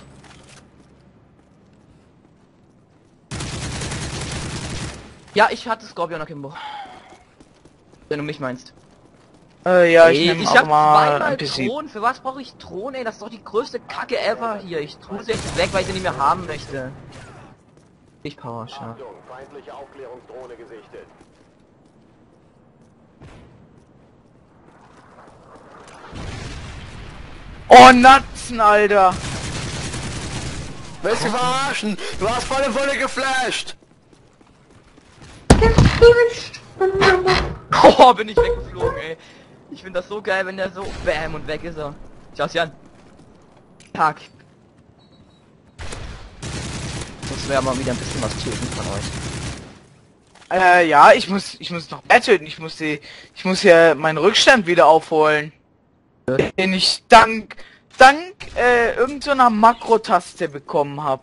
Ja, ich hatte Scorpion Akimbo. Wenn du mich meinst. Äh, ja, ich Ey, nehme ich auch hab mal zweimal ein bisschen. Thron. Für was brauche ich Thron, ey? Das ist doch die größte Kacke ever hier. Ich tue sie jetzt weg, weil ich sie nicht mehr haben möchte. Ich Power Shark. Feindliche Aufklärungsdrohne gesichtet. Oh, Natzen, Alter. Willst du mich verarschen? Du hast volle Wolle geflasht! Oh, bin ich weggeflogen, ey. Ich finde das so geil, wenn der so bam und weg ist er. Schau's dir an. Tag. Muss wäre mal wieder ein bisschen was töten von euch. Äh, ja, ich muss, ich muss noch mehr töten. Ich muss die, ich muss ja meinen Rückstand wieder aufholen. Den ich dank, dank, äh, irgend so einer Makro-Taste bekommen habe.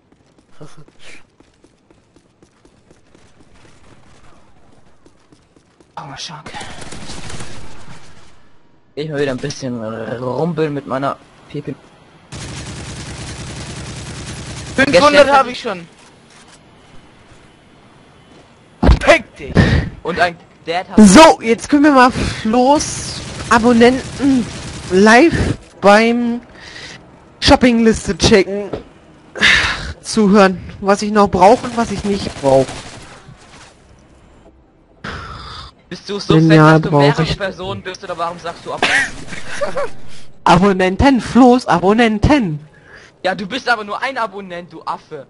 Power Shark. Ich mal wieder ein bisschen rumpeln mit meiner P P. fünfhundert habe ich schon. Fick dich. Und ein Dad hat... So, jetzt können wir mal Flo's Abonnenten live beim Shoppingliste checken. Zuhören, was ich noch brauche und was ich nicht brauche. Bist du so Wenn fett, ja, dass du brauch mehrere ich- Personen bist, oder warum sagst du ab? Abonnenten, Flo's Abonnenten. Ja, du bist aber nur ein Abonnent, du Affe.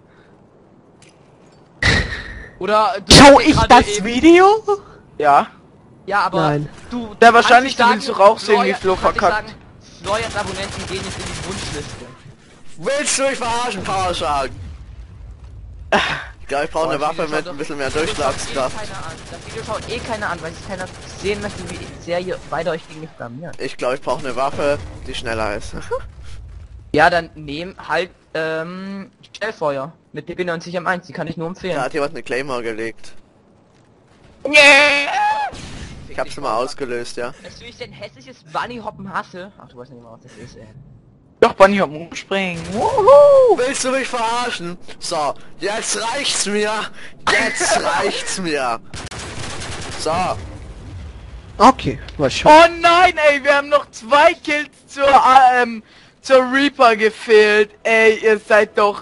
Oder du Schau hast ich gerade das eben- Video? Ja. Ja, aber Nein. du... Ja, wahrscheinlich kannst nicht willst du auch sehen, wie Florian- Flo kannst nicht verkackt. sagen, Florians Abonnenten gehen jetzt in die Wunschliste. Willst du mich verarschen, Powershark? Ich glaube, ich brauche eine Boah, Waffe das Video mit schaut ein bisschen doch- mehr das Video schaut eh Durchschlagskraft. keiner an. Das Video schaut eh keiner an, weil sich keiner sehen möchte, wie sehr ihr beide euch gegen mich blamieren. Ich glaube, ich brauche eine Waffe, die schneller ist. Ja, dann nehm halt, ähm, Stellfeuer mit P P neunzig M eins, die kann ich nur Da empfehlen. hat jemand eine Claymore gelegt. Ich hab's mal ausgelöst, ja. Dass ich denn hässliches Bunnyhoppen hasse. Ach, du weißt nicht mal, was das ist, ey. Doch, Bunny Hop umspringen. Wuhu! Willst du mich verarschen? So, jetzt reicht's mir. Jetzt reicht's mir. So, Okay, war schon. Oh nein, ey, wir haben noch zwei Kills zur, ähm, zur Reaper gefehlt. Ey, ihr seid doch...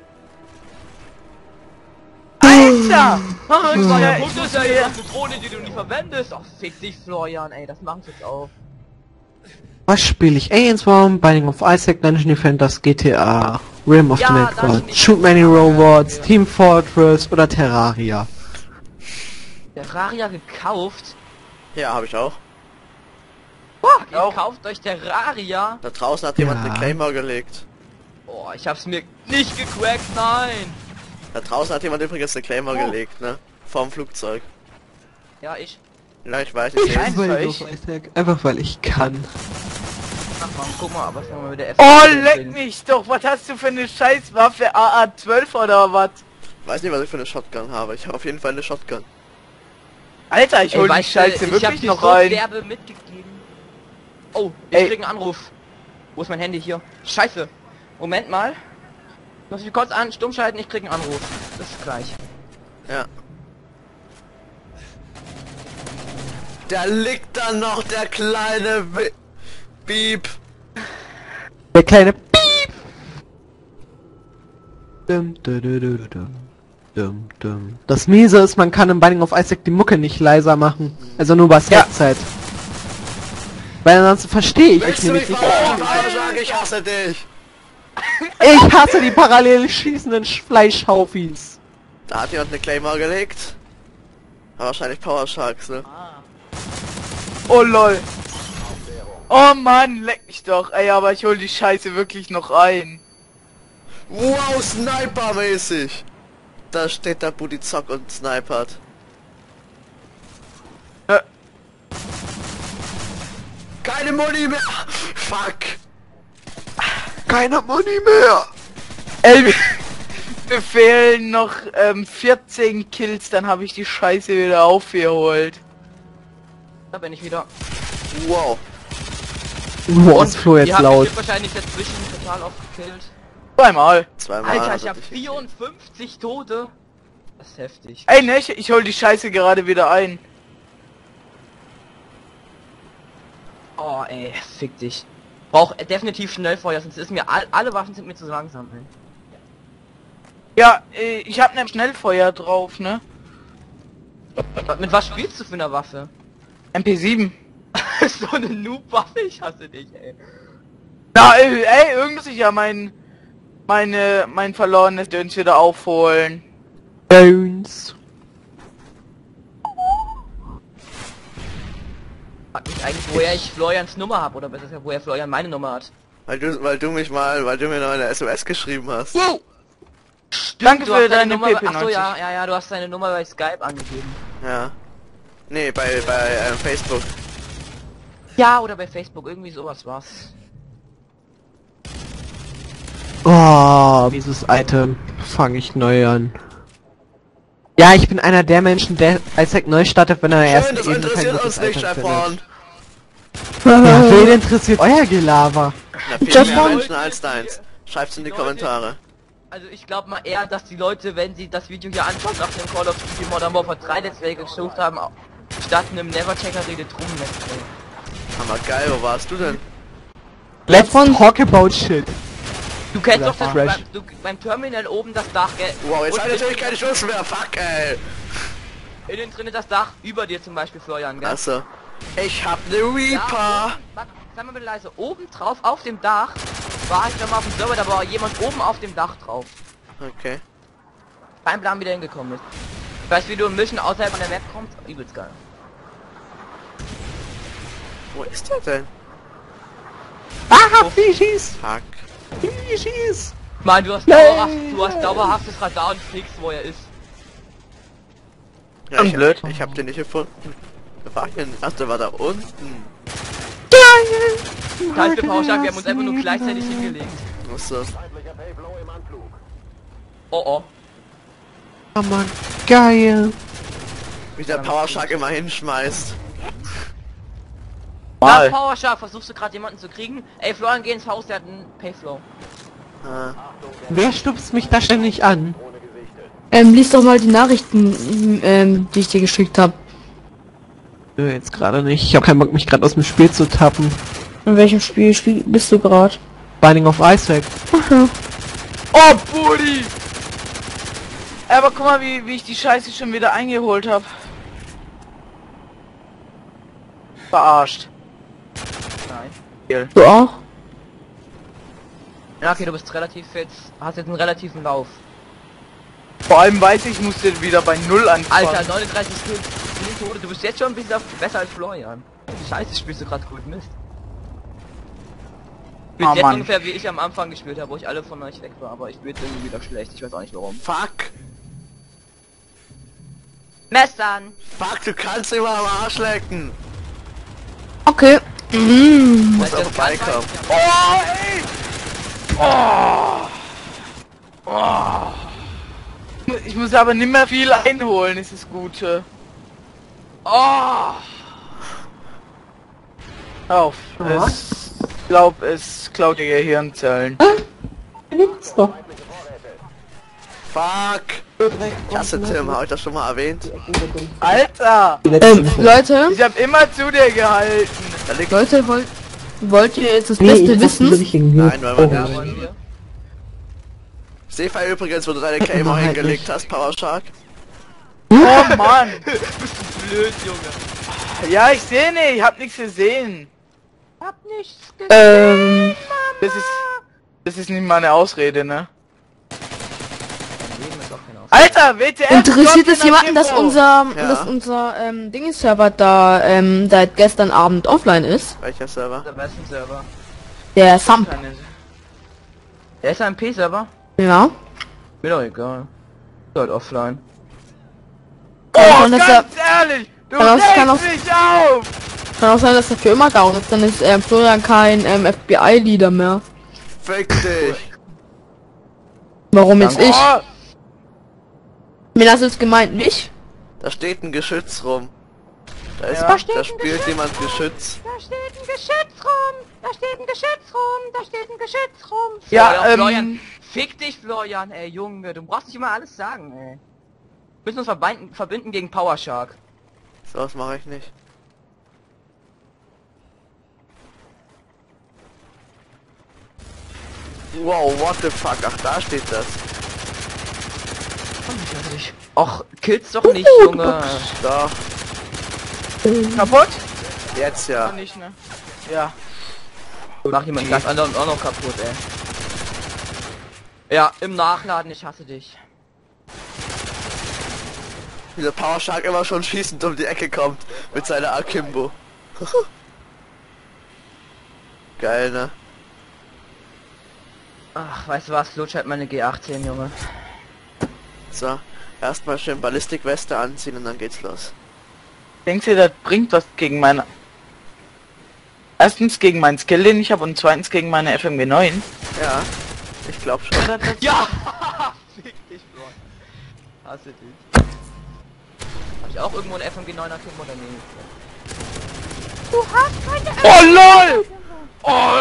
Alter! Das Und, war ja äh, gut, das ist ja jetzt eine Drohne, die du nicht verwendest. Ach, fick dich, Florian, ey, das machen wir jetzt auch. Was spiele ich? Aliens Swarm, Binding of Isaac, Dungeon Defenders, G T A, Realm of Ja, the Dungeon Necron, Defenders. Shoot Many Robots, Team Fortress oder Terraria. Terraria gekauft? ja, habe ich auch. Boah, ihr Auch. kauft euch Terraria? Da draußen hat jemand Ja. eine Claymore gelegt. Oh, ich hab's mir nicht gecrackt, nein! Da draußen hat jemand übrigens eine Claymore Oh. gelegt, ne? Vorm Flugzeug. Ja, ich. Ja, ich weiß, ich Nein, seh's. das war Binding ich. of Isaac, einfach weil ich kann. Ach man, guck mal, was wir mal mit der F Oh, leck mich doch. Was hast du für eine Scheißwaffe? A A zwölf oder was? Weiß nicht, was ich für eine Shotgun habe. Ich habe auf jeden Fall eine Shotgun. Alter, ich Ey, hol die weißt du, Scheiße ich hab wirklich dir noch so rein. derbe mitgegeben. Oh, ich Ey. krieg einen Anruf. Wo ist mein Handy hier? Scheiße. Moment mal. Muss ich kurz an, stumm schalten, ich krieg einen Anruf. Das ist gleich. Ja. Da liegt dann noch der kleine Wi- Beep. Der kleine Piep! Dum, du, du, du, du, dum. Dum, dum. Das Miese ist, man kann im Binding of Isaac die Mucke nicht leiser machen. Also nur übers Ja. Headset. Weil ansonsten verstehe ich euch Willst du nämlich mich nicht. verarschen, Powershark? Ich hasse dich. Ich hasse die parallel schießenden Sch- Fleischhaufis. Da hat jemand eine Claymore gelegt. Aber wahrscheinlich Powersharks, ne? Oh lol. Oh Mann, leck mich doch. Ey, aber ich hol die Scheiße wirklich noch ein. Wow, Sniper-mäßig. Da steht der Buddy Zock und snipert. Äh. Keine Muni mehr. Fuck. Keine Money mehr! Ey, mir- mir fehlen noch ähm, vierzehn Kills, dann habe ich die Scheiße wieder aufgeholt. Da bin ich wieder. Wow. Wow, ist Flo ihr jetzt habt laut. mich wahrscheinlich dazwischen total oft gekillt. Zweimal. Zweimal. Alter, hat ich er hab dich vierundfünfzig Tote. Das ist heftig. Ey, ne, ich, ich hol die Scheiße gerade wieder ein. Oh ey, fick dich. Brauch definitiv Schnellfeuer, sonst ist mir all, alle Waffen sind mir zu langsam, ey. Ja, äh, ich hab ne Schnellfeuer drauf, ne? Mit was spielst du für eine Waffe? M P sieben. So eine Noob-Waffe, ich hasse dich, ey. Na, ey, ey, irgendwie muss ich ja mein, meine, mein verlorenes Döns wieder aufholen. Bones. Frag mich eigentlich, woher ich Florians Nummer hab, oder besser gesagt, woher Florian meine Nummer hat. Weil du, weil du mich mal, weil du mir noch eine S O S geschrieben hast. Danke Du für hast deine deine Nummer, P P achso, neunzig. ja, ja, ja, du hast deine Nummer bei Skype angegeben. Ja. Nee, bei, bei äh, Facebook. Ja, oder bei Facebook, irgendwie sowas war's. Oh, dieses Item fange ich neu an. Ja, ich bin einer der Menschen, der Isaac neu startet, wenn er erst Schön, das interessiert uns nicht, Chefron. Ja, wen interessiert euer Gelaber? Na, viele Just mehr one. Menschen als deins. Schreibt's in die Kommentare. Also ich glaube mal eher, dass die Leute, wenn sie das Video hier anschauen, nach dem Call of Duty Modern Warfare drei Let's Play gesucht haben, au- statt einem Neverchecker redet drum Let's Play. Hammer geil, wo warst du denn? Let's talk about shit. Du kennst Oder doch das Fresh. beim, du, beim Terminal oben das Dach, gell? Wow, jetzt Und hat er natürlich keine Schuss mehr. Fuck, ey. innen drinnen das Dach, über dir zum Beispiel, Florian, gell? Achso. Ich hab ne Da Reaper. oben, warte, sei mal bitte leise, oben drauf auf dem Dach war ich nochmal auf dem Server, da war jemand oben auf dem Dach drauf. Okay. Kein Plan, wie der hingekommen ist. Ich weiß, wie du ein Mission außerhalb von der Map kommst, übelst geil. Wo ist der denn? Ah, Fischis! Fuck. Fischis! Mann, du hast, dauerhaft, du hast dauerhaftes Radar und kriegst, wo er ist. Ja, ich, blöd. ich hab den nicht gefunden. Der war hier, ach, der war da unten. Geil! Teils für Powershark, wir haben uns einfach nur gleichzeitig hingelegt. Achso. Feindlicher Payflow im Anflug. Oh oh. Oh Mann, geil! Wie der Powershark immer hinschmeißt. Na, Mal. Powershark, versuchst du gerade jemanden zu kriegen? Ey, Florian, geh ins Haus, der hat einen Payflow. Ah. Wer stupst mich da ständig an? Drohne gesichtet. Ähm, lies doch mal die Nachrichten, ähm, die ich dir geschickt habe. Nö, jetzt gerade nicht. Ich habe keinen Bock, mich gerade aus dem Spiel zu tappen. In welchem Spiel spiel bist du gerade? Binding of Isaac. Oh, Buddy! Aber guck mal, wie, wie ich die Scheiße schon wieder eingeholt habe. Verarscht. Nein. Du auch? Ja, okay, du bist relativ fit. Hast jetzt einen relativen Lauf. Vor allem weiß ich, ich musste wieder bei Null anfangen. Alter, neununddreißig Kills, zehn Tode. Du bist jetzt schon ein bisschen besser als Florian. Scheiße, spielst du gerade gut, Mist. Du Ah, bist jetzt Mann. ungefähr wie ich am Anfang gespielt habe, wo ich alle von euch weg war, aber ich bin jetzt irgendwie wieder schlecht. Ich weiß auch nicht warum. Fuck. Messern! Fuck, du kannst immer am Arsch lecken. Okay. Mhm. Muss da vorbeikommen. Oh, ey! Oh! Oh! Ich muss aber nicht mehr viel einholen, ist das Gute. Oh! Auf. Es, glaub, es klaut dir Gehirnzellen. Gibt's doch. Fuck. Ich hasse Tim, hab ich das schon mal erwähnt? Alter! Ähm, Leute, Ich hab immer zu dir gehalten. Da liegt Leute, wollt, wollt ihr jetzt das Beste wissen? Nein, weil man Ja, nicht. wollen wir? Seefall übrigens, wo du deine Claymore Halt hingelegt nicht. hast, Powershark. Oh Mann! Blöd, Junge. Ja, ich sehe nicht, ich hab nichts gesehen. Hab nichts gesehen. Ähm, Das ist. Das ist nicht mal eine Ausrede, ne? Leben ist auch kein Aus. Alter, W T F! interessiert es kommt jemanden, in dass das Info. unser, Ja. dass unser, ähm, Dinges-Server da, ähm, seit gestern Abend offline ist? Welcher Server? Der besten Server. Der Thump. Keine- Der ist ein P-Server? Ja. Mir doch egal. Ist halt offline. Oh, Kann sein, dass er, ganz ehrlich! Du Kann auch- kann regst auch- mich auf! kann auch sein, dass er für immer down ist. Dann ist, ähm, Florian kein, ähm, F B I-Leader mehr. Fick dich. Warum jetzt ich? Oh, Mir das ist gemeint nicht. Da steht ein Geschütz rum. Da ist, Ja. da, da spielt jemand Geschütz. Da steht ein Geschütz rum! Da steht ein Geschütz rum! Da steht ein Geschütz rum! Ja, Florian, ähm, Florian, fick dich, Florian, ey, Junge. Du brauchst nicht immer alles sagen, ey. Wir müssen uns verbinden, verbinden gegen Powershark. So was mache ich nicht. Wow, what the fuck? Ach, da steht das. Och, kill's doch nicht, Junge. Doch, kaputt? jetzt ja. Nicht, ne? Ja. Mach jemand ganz anderen auch noch kaputt, ey. Ja, im Nachladen, ich hasse dich. Wie der Powershark immer schon schießend um die Ecke kommt mit seiner Akimbo. Geil, ne? Ach, weißt du was, lutsch halt meine G achtzehn, Junge. So, erstmal schön Ballistikweste anziehen und dann geht's los. Denkst du, das bringt was gegen meine... Erstens gegen meinen Skill, den ich habe, und zweitens gegen meine F M G neun. Ja, ich glaub schon. Ja! Fick dich, Bro. Hasse dich. Hab ich auch irgendwo ein F M G neuner Kim oder nee? Oh LOL! Oh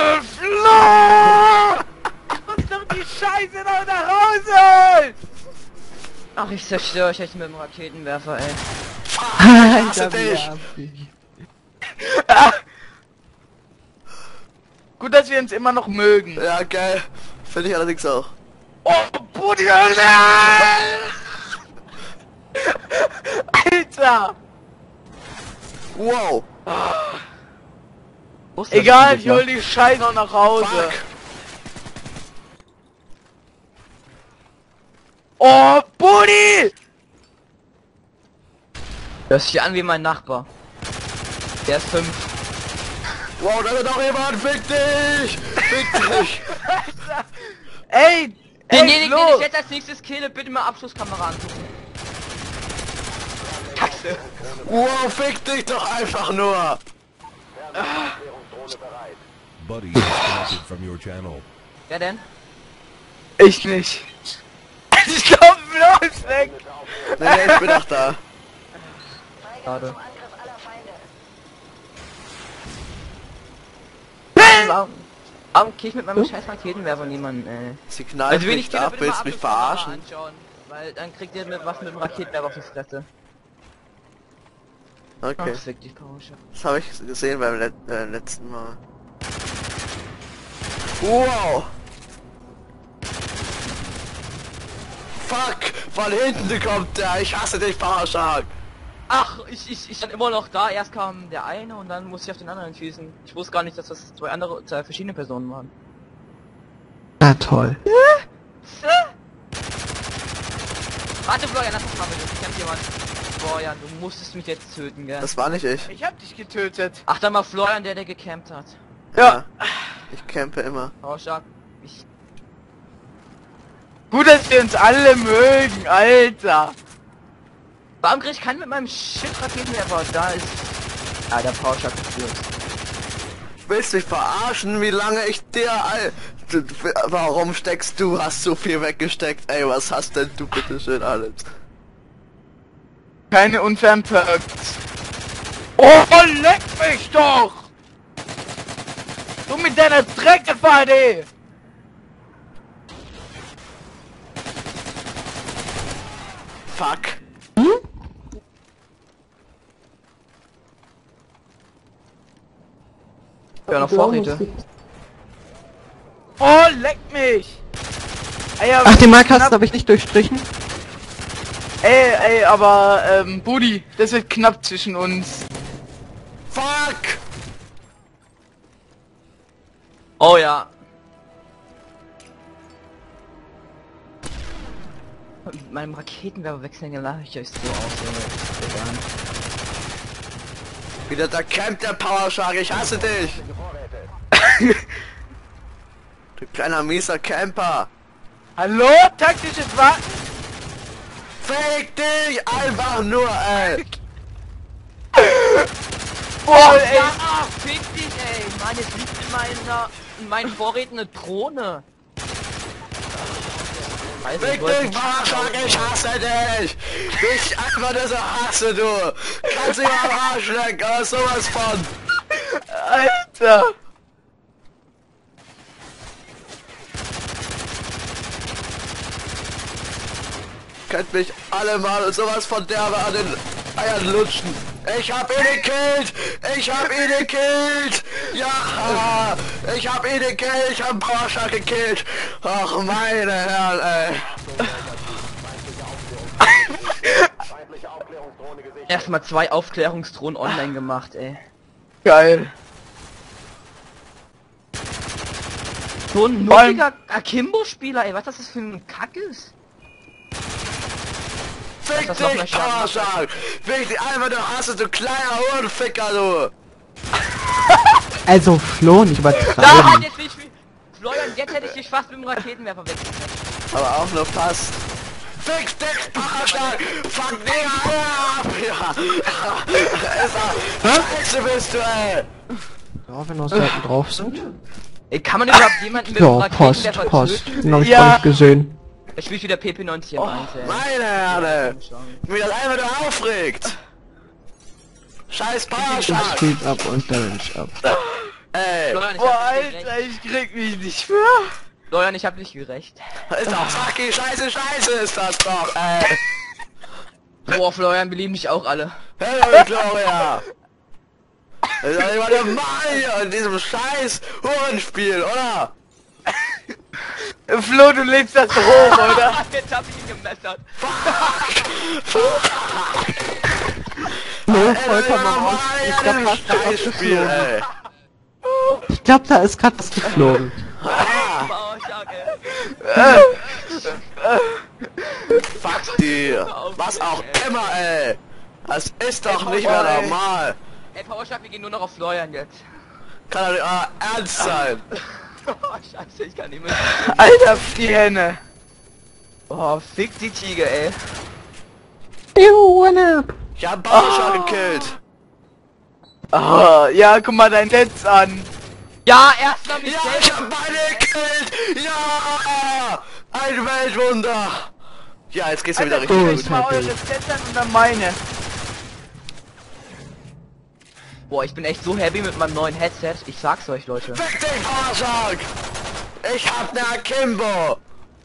LOL! Ich muss doch die Scheiße noch nach Hause holen! Ach, ich zerstöre euch echt mit dem Raketenwerfer, ey. Hasse dich! Gut, dass wir uns immer noch mögen. Ja, geil. Finde ich allerdings auch. Oh, Buddy! Alter! Wow. Wo ist das Egal, denn ich hol die Scheiße noch nach Hause. Fuck. Oh, Buddy! Hört sich an wie mein Nachbar. Der ist fünf. Wow, da ist doch jemand! Fick dich! Fick dich! Ey! Den, Ey, den, den Flo! ich jetzt als nächstes kille, bitte mal Abschlusskamera angucken. Kacke. Wow, fick dich doch einfach nur! Fernabwehrungsdrohne bereit. Buddy disconnected from your channel. Wer denn? Ich nicht. Ich glaub, Flo ist weg! Nee, nee, ich bin doch da. Schade. Zum Angriff aller Feinde. Warum, warum krieg ich mit meinem scheiß Raketenwerfer niemanden, ey? Sie knallt Also wenn mich ich kille, ab, bitte mal willst mich Abschlusskamera verarschen? anschauen. Weil dann kriegt ihr mit was mit dem Raketenwerfer auf die Fresse. Okay, Ach, fick dich, Porsche. das habe ich gesehen beim Let äh, letzten Mal. Wow! Fuck! Von hinten kommt der! Ich hasse dich, Powershark! Ach, ich, ich, ich stand immer noch da. Erst kam der eine und dann musste ich auf den anderen schießen. Ich wusste gar nicht, dass das zwei andere, zwei verschiedene Personen waren. Na toll. Warte, Florian, lass uns mal bitte. Ich kenn jemand. Florian, du musstest mich jetzt töten, gell? Das war nicht ich. Ich hab dich getötet. Ach, dann mal Florian, der, der gecampt hat. Ja. Ich campe immer. Porsche, ich... Gut, dass wir uns alle mögen, Alter. Warum krieg ich keinen mit meinem Shit-Raketenwerfer? Da ist... Ah, der Porsche geführt. Willst mich verarschen? Wie lange ich dir... All du, warum steckst du? Hast so viel weggesteckt? Ey, was hast denn du bitte schön alles? Keine unfairen Perks. Oh, leck mich doch! Du mit deiner Dreckefahrt! Fuck. Ja, noch Vorräte. Oh, leck mich! Ey, aber Ach, den Markasten knapp- habe ich nicht durchstrichen. Ey, ey, aber, ähm, Budi, das wird knapp zwischen uns. Fuck! Oh ja. Mit meinem Raketenwerfer wechseln lache ich euch so aus, Junge. Wieder da campt der Powershark, ich hasse dich! Du kleiner mieser Camper! Hallo? Taktisches Warten? Fick dich! Einfach nur, ey! Boah, ey! Ja, ach, fick dich, ey! Mann, jetzt liegt in meiner, in meinen Vorräten eine Drohne. Scheiße, ich Fick wollte dich, nicht- Powershark, ich hasse dich! Dich einfach nur so hasse du! Kannst du mal am Arsch lecken, aber sowas von! Alter! Könnt mich alle mal sowas von derbe an den Eiern lutschen! Ich hab ihn gekillt! Ich hab ihn gekillt! Ja! Ich hab ihn gekillt! Ich hab Powershark gekillt! Ach meine Herren, ey! Feindliche Aufklärungsdrohne gesichtet. Erstmal zwei Aufklärungsdrohnen online gemacht, ey. Geil. So ein Vor allem- nuttiger Akimbo-Spieler, ey, was das ist für ein Kack ist? Fick Das noch mal dich, schaden. Powershark! Fick dich einfach, du hasse, du kleiner Hurenficker, du! Also Flo, nicht Da übertreiben. hat jetzt nicht viel. Florian, jetzt hätte ich dich fast mit dem Raketenwerfer weggesetzt. Aber auch nur fast. Fick dich, Powershark! Fuck Digga, ab! Ja! Ist er! Scheiße bist du, ey! Ja, wenn noch Seiten drauf sind. Ey, kann man überhaupt jemanden mit dem Ja, Post, Raketenwerfer Post. töten? Den hab ich Ja. gar nicht gesehen. Er spielt wieder P P neunzig M eins, ey. Meine Herren! Wie das einfach nur aufregt! Scheiß Das Powershark! Speed up und Damage up. Ey! Florian, ich Boah, hab dich gerecht. Alter, ich krieg mich nicht mehr. Florian, ich hab dich gerecht. Ist doch fucking scheiße, scheiße ist das doch, ey! Boah, Florian, wir lieben dich auch alle. Hey, Gloria! Das ist doch immer der Mario in diesem scheiß Hurenspiel, oder? Flo, du lebst das hoch, oder? Jetzt hab ich ihn gemessert. No, Ey, vollkommen der raus. Ich glaub, Mario, da ist grad was Scheißspiel, geflogen. ey! Ich glaub, da ist grad was geflogen. Boah, stark, ey. Fuck dir! Was auch immer, ey! Das ist doch nicht mehr normal! Ey, Powershark, wir gehen nur noch auf Florian jetzt. Kann doch nicht ah, ernst sein. Oh, scheiße, ich kann nicht mehr. Alter, die Henne. Oh, fick die Tiger, ey. Ew, one up. Ich hab Bauschar gekillt. Oh, ja, guck mal dein Netz an. Ja, erstmal mich Ja, ich selber. hab meine gekillt. Ja, ein Weltwunder. Ja, jetzt geht's mir wieder Alter, richtig guckt euch gut. mal eure Sets an und dann meine. Boah, ich bin echt so happy mit meinem neuen Headset. Ich sag's euch, Leute. Fick dich, Bauschar. Ich hab ne Akimbo.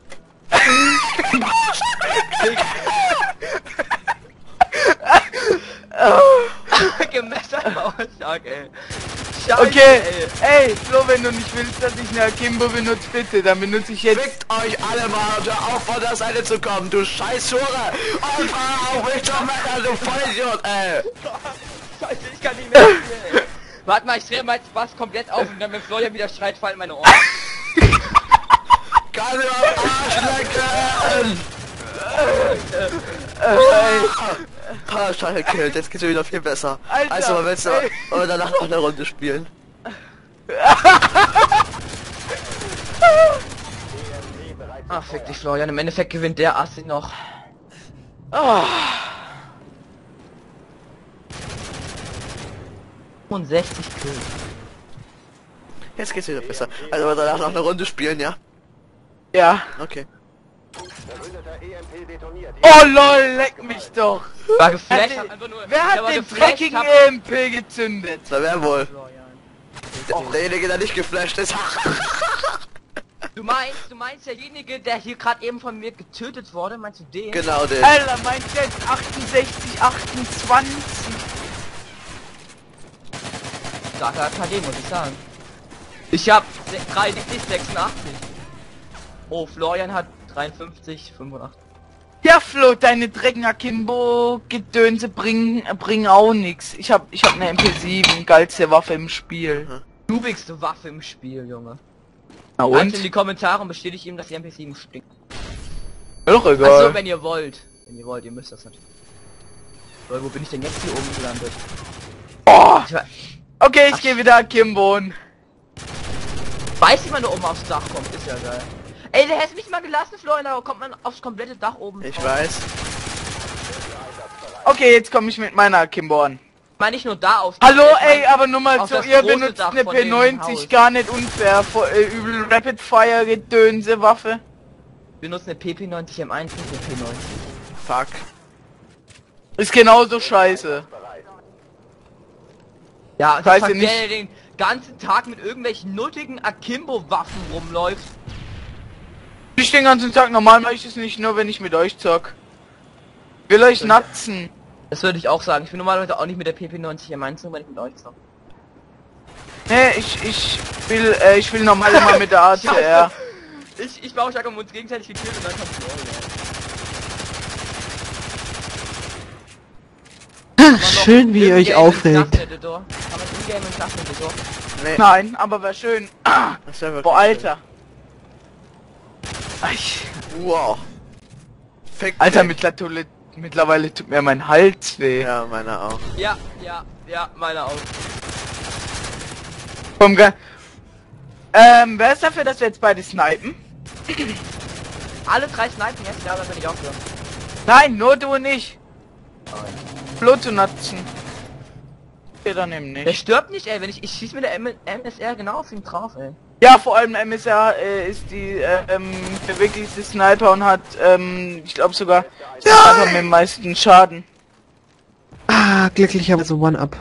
Gemessert Mauerstark, ey. Scheiße, Okay, ey. ey, Flo, wenn du nicht willst, dass ich eine Akimbo benutze, bitte, dann benutze ich jetzt... Fickt euch alle mal und hör auf von der Seite zu kommen, du scheiß Hure. Und hör auf mich zu meckern, du Vollidiot, ey. Scheiße, ich kann nicht mehr spielen. Warte mal, ich drehe meinen Spaß komplett auf und dann, wenn Florian wieder schreit, fallen meine Ohren. Kann mir am Arsch lecken. Ah, Scheiße, gekillt, jetzt geht's mir wieder viel besser. Alter, Also, mal willst du ey. oder danach noch eine Runde spielen? Ach, fick dich, Florian. Im Endeffekt gewinnt der Assi noch. Oh, fünfundsechzig Kills. Jetzt geht's wieder besser. Also, wir danach noch eine Runde spielen, ja? ja. Okay. Verbündeter E M P detoniert. Oh lol, leck mich doch. War geflasht, Wer hab hat einfach nur... den, wer der hat war den geflasht, dreckigen hab- E M P gezündet? Na, wer wohl? Florian. Der, derjenige, der nicht geflasht ist. Du meinst, du meinst derjenige, der hier gerade eben von mir getötet wurde, meinst du den? Genau, den. Alter, mein Chat achtundsechzig, achtundzwanzig. Starker K D, muss ich sagen. Ich hab dreiundsiebzig, sechsundachtzig. Oh, Florian hat dreiundfünfzig, fünfundachtzig. Ja, Flo, deine Drecken Akimbo Gedönse bringen, bringen auch nix. Ich hab, ich hab eine M P sieben, geilste Waffe im Spiel. Nubigste Waffe im Spiel, Junge. Na Schreibt in die Kommentare und bestätigt ihm, dass die M P sieben stinkt. Doch egal. Also, wenn ihr wollt. Wenn ihr wollt, ihr müsst das natürlich. So, wo bin ich denn jetzt hier oben gelandet? Oh, Ich we- okay, ich gehe wieder Akimbo. weiß, wie man da oben aufs Dach kommt, ist ja geil. Ey, der hätte mich mal gelassen, Florian, da kommt man aufs komplette Dach oben. Ich drauf. weiß. Okay, jetzt komme ich mit meiner Akimbo an. Ich meine nicht nur da auf. Hallo, ich mein, ey, aber nur mal auf so, das ihr große benutzt Dach eine von P dem neunzig, Haus. gar nicht unfair, vor, äh, übel Rapid Fire Gedönse Waffe. Wir nutzen eine P P neunzig M eins und eine P neunzig. Fuck. Ist genauso scheiße. Ja, Ich das weiß ist ja der, nicht- der den ganzen Tag mit irgendwelchen nuttigen Akimbo-Waffen rumläuft. Ich den ganzen Tag, normal mache ich es nicht, nur wenn ich mit euch zock. Will euch natzen. Das würde ich auch sagen. Ich bin normalerweise auch nicht mit der P P neunzig M eins, nur wenn ich mit euch zocke. Nee, ich, ich will, äh, ich will normal immer mit der A C R. Ich, ich baue stark um uns gegenseitig gekillt und dann kommt Florian. Schön, wie ihr euch aufregt. Kann man in-game und Klassen Nee, Nein, aber wär schön. das wär wirklich Boah, Alter. Eich. schön. Wow. Fick Alter, dich. mittlerweile, mittlerweile tut mir mein Hals weh. Ja, meiner auch. Ja, ja, ja, meine auch. Komm, ge ähm, wer ist dafür, dass wir jetzt beide snipen? Alle drei snipen jetzt, ja, da bin ich auch für. Nein, nur du und ich. Flo zu natzen. Okay, dann eben Der nicht. stirbt nicht, ey, wenn ich, ich schieß mit der M S R genau auf ihn drauf, ey. Ja, vor allem M S R äh, ist die äh, ähm, beweglichste Sniper und hat, ähm, ich glaube sogar, einfach mit dem meisten Schaden. Ah, glücklicherweise One-Up.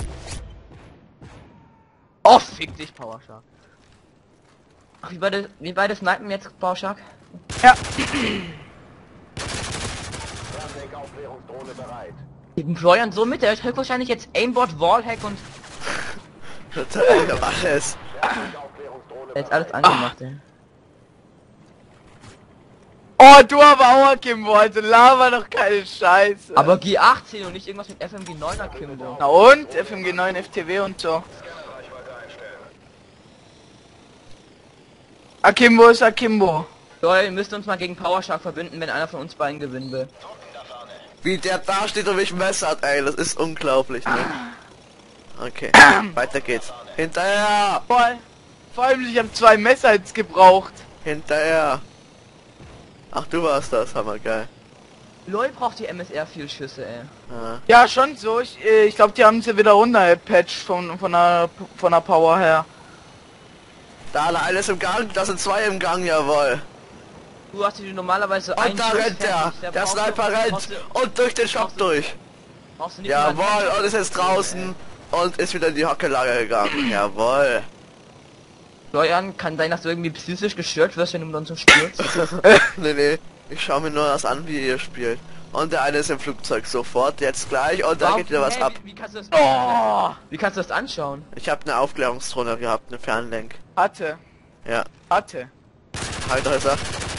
Oh, fick dich, Power Shark. Ach, wie beide, wie beide snipen jetzt, Power Shark? Ja. Fernlenkaufklärungsdrohne bereit. Gegen Florian so mit, der hat wahrscheinlich jetzt Aimbot, Wallhack und Total alles. Fernlenkaufklärungsdrohne jetzt alles bereit. angemacht, ey. Oh, du aber auch, Kimbo, also laber doch keine Scheiße. Aber G achtzehn und nicht irgendwas mit F M G neuner Kimbo. Na und? F M G neun, F T W und so. Akimbo ist Akimbo. Leute, wir müssen uns mal gegen Power Shark verbünden, wenn einer von uns beiden gewinnen will. Wie der da steht und mich messert, ey, das ist unglaublich, ne? Okay, weiter geht's. Hinterher! Voll. Vor allem, ich habe zwei Messer jetzt gebraucht. Hinterher! Ach, du warst das, hammergeil. LOL braucht die M S R viel Schüsse, ey. Ah. Ja, schon so. Ich, äh, ich glaube, die haben sie wieder runtergepatcht von, von, der, von der Power her. Da alle alles im Gang, da sind zwei im Gang, jawohl. Du hast die normalerweise Und da Schuss rennt der, fertig, der brauchst du- Sniper rennt brauchst du- und durch den Shop brauchst du- durch. brauchst du nicht mal- Jawohl, und ist jetzt draußen und ist wieder in die Hockelage gegangen. Jawohl. Florian, kann sein, dass du irgendwie psychisch gestört wirst, wenn du mit uns so stürzt. nee, nee, ich schaue mir nur das an, wie ihr spielt. Und der eine ist im Flugzeug sofort, jetzt gleich, und da Warum- geht wieder was Hä, ab. Wie, wie, kannst du das, Oh! wie kannst du das anschauen? Ich habe eine Aufklärungsdrohne gehabt, eine Fernlenk. Hatte. Ja, Hatte. halt Häuser.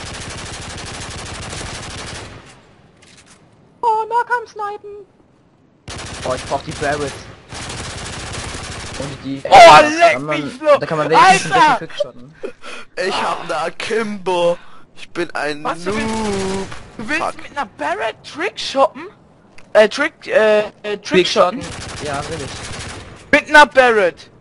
Oh, Nahkampf snipen! Oh, ich brauch die Barrett. Und die... Oh, da leck kann man- mich so! Da kann man wenigstens ein Alter! bisschen quickshotten. Ich hab eine Akimbo. Ich bin ein Was, du Noob. Du willst Fuck. mit einer Barrett Trick shoppen? Äh, Trick, äh, äh Trick shotten? Ja, will ich. Mit einer Barrett.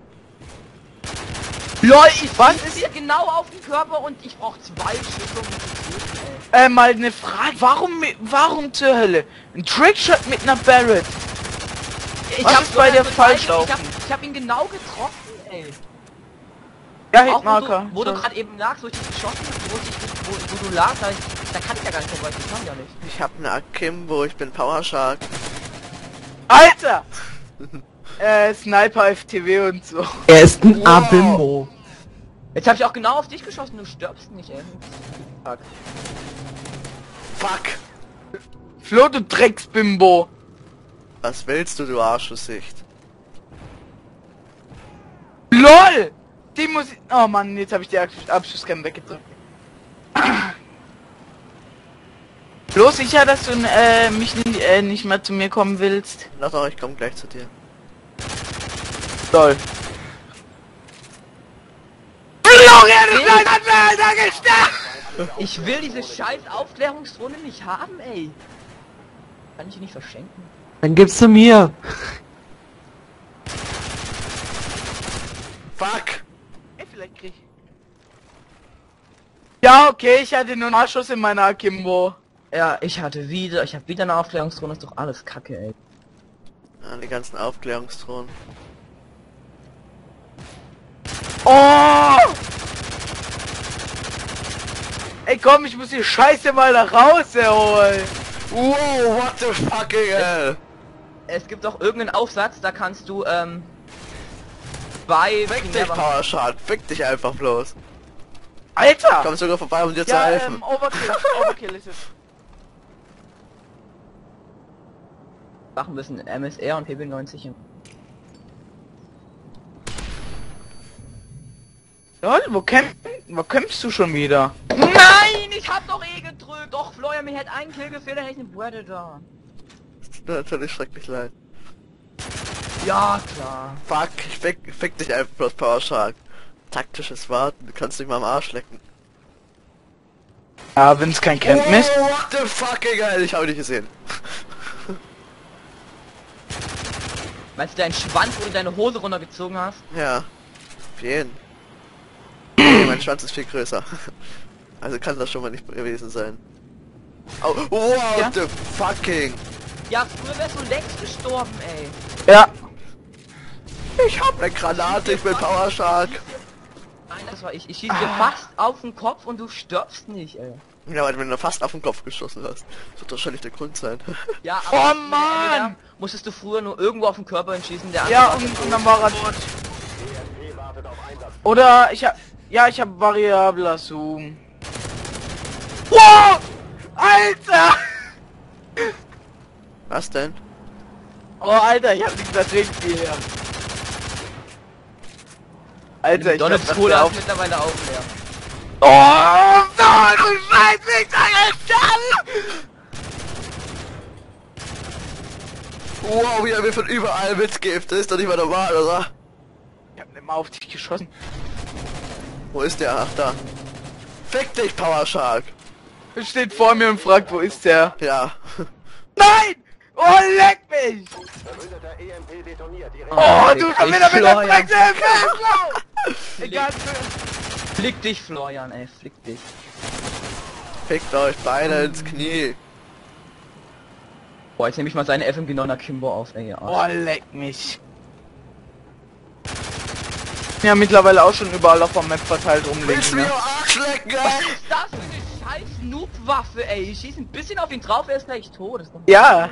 LOL, ich Was was ist- ist hier genau auf den Körper und ich brauch zwei Schüsse, um ihn zu töten, ey. Äh, mal eine Frage. Warum, mit- warum zur Hölle? Ein Trickshot mit einer Barrett. Ich Was hab ist bei dir sogar falsch total- Ich laufen? hab, ich hab ihn genau getroffen, ey. Ja, Auch wo Hitmarker. du, wo du So. gerade eben lagst, wo ich dich geschossen hab, wo, ich, wo, wo du lagst, da, ich, da kann ich ja gar nicht vorbei, ich kann ja nicht. Ich hab eine Akimbo, ich bin Power Shark. Alter! äh, Sniper F T W und so. Er ist ein Wow. Abimbo. Jetzt hab ich auch genau auf dich geschossen, du stirbst nicht, ey. Fuck. Fuck. Flo, du Drecksbimbo. Was willst du, du Arschgesicht? LOL! Die muss ich... Oh Mann, jetzt habe ich die Absch- Abschusskerne weggedrückt. Bloß sicher, dass du äh, mich nicht, äh, nicht mehr zu mir kommen willst. Na doch, ich komm gleich zu dir. Toll. Florian ist ein Anwälter gestorben! Ich will diese scheiß Aufklärungsdrohne nicht haben, ey. Kann ich die nicht verschenken? Dann gibst du mir. Fuck. Ey, vielleicht krieg ich... Ja, okay, ich hatte nur einen Schuss in meiner Akimbo. Ja, ich hatte wieder, ich hab wieder eine Aufklärungsdrohne, ist doch alles kacke, ey. Ja, die ganzen Aufklärungsdrohnen. Oh! Ey, komm, ich muss die Scheiße mal da raus erholen. Wow, what the fucking hell? Es gibt auch irgendeinen Aufsatz, da kannst du, ähm... bei... Fick dich, Power Shark. Fick dich einfach bloß. Alter! Komm sogar vorbei, um dir zu Ja, helfen. ähm, Overkill, Overkill ist es. machen müssen, M S R und P B neunzig. Lol, wo kämpf, wo kämpfst du schon wieder? Nein, ich hab doch eh gedrückt. Doch, Florian, mir hätte ein Kill gefehlt, dann hätte ich eine Bredde da. Tut mir natürlich schrecklich leid. Ja, klar. Fuck, ich fick, fick dich einfach bloß, Power Shark. Taktisches Warten, du kannst dich mal am Arsch lecken. Ja, wenn es kein Campen ist. Oh, what the fucking hell, ich habe dich gesehen. Meinst du deinen Schwanz, wo du deine Hose runtergezogen hast? Ja, auf jeden. Okay, mein Schwanz ist viel größer. Also kann das schon mal nicht gewesen sein. Oh, wow, Ja? the fucking... Ja, früher wärst du längst gestorben, ey. Ja. Ich hab eine Granate, ich bin Power Shark. Nein, das war ich. Ich schieß dir fast auf den Kopf und du stirbst nicht, ey. Ja, weil du mir nur fast auf den Kopf geschossen hast. Das wird wahrscheinlich der Grund sein. Ja, Oh, aber Mann! entweder musstest du früher nur irgendwo auf den Körper hinschießen, der andere Ja, war und, tot. und dann war er tot. Oder ich hab... Ja, ich hab variabler Zoom. Wow! Alter! Was denn? Oh, Alter, ich hab nicht das hier. Alter, ich Donalds hab Kohle das ist auf... mittlerweile auch leer. Oh, no, du Scheiße, Wow, wie er mir von überall mitgibt. Das ist doch nicht mal normal, oder? Ich hab nicht mal auf dich geschossen. Wo ist der? Ach, da. Fick dich, Power Shark. Er steht vor mir und fragt, wo ist der? Ja. Nein! Oh, leck mich! Verbündeter E M P detoniert. Die Oh, du schon wieder mit der Florian. Drecksel! Egal, Flick dich, Florian, ey, flick dich. Fickt euch beide ins Knie. Boah, jetzt nehme ich mal seine F M G neun Kimbo auf, ey, ja. oh, leck mich. Ja, mittlerweile auch schon überall auf der Map verteilt rumliegen. Willst du mir Ne? Arsch lecken, Was ey? ist das für eine scheiß Noob-Waffe, ey? Ich schieße ein bisschen auf ihn drauf, er ist gleich tot. Ist doch Ja.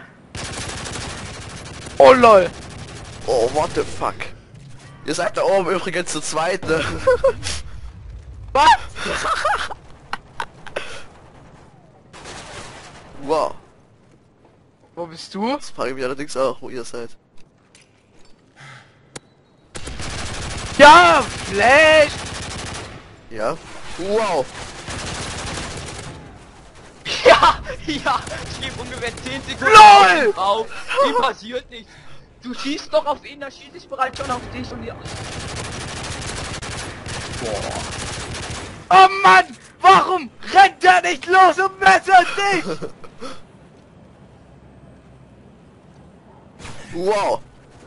Oh, lol. Oh, what the fuck. Ihr seid da oben übrigens zu zweit, ne? Was? Wow. Wo bist du? Das frage ich mich allerdings auch, wo ihr seid. Ja, Flash! Ja? Wow. Ja, ja, ich gebe ungefähr zehn Sekunden LOL! auf. Wie passiert nichts. Du schießt doch auf ihn, da schieße ich bereits schon auf dich und die... Boah. Oh Mann! Warum rennt er nicht los und messert dich? Wow.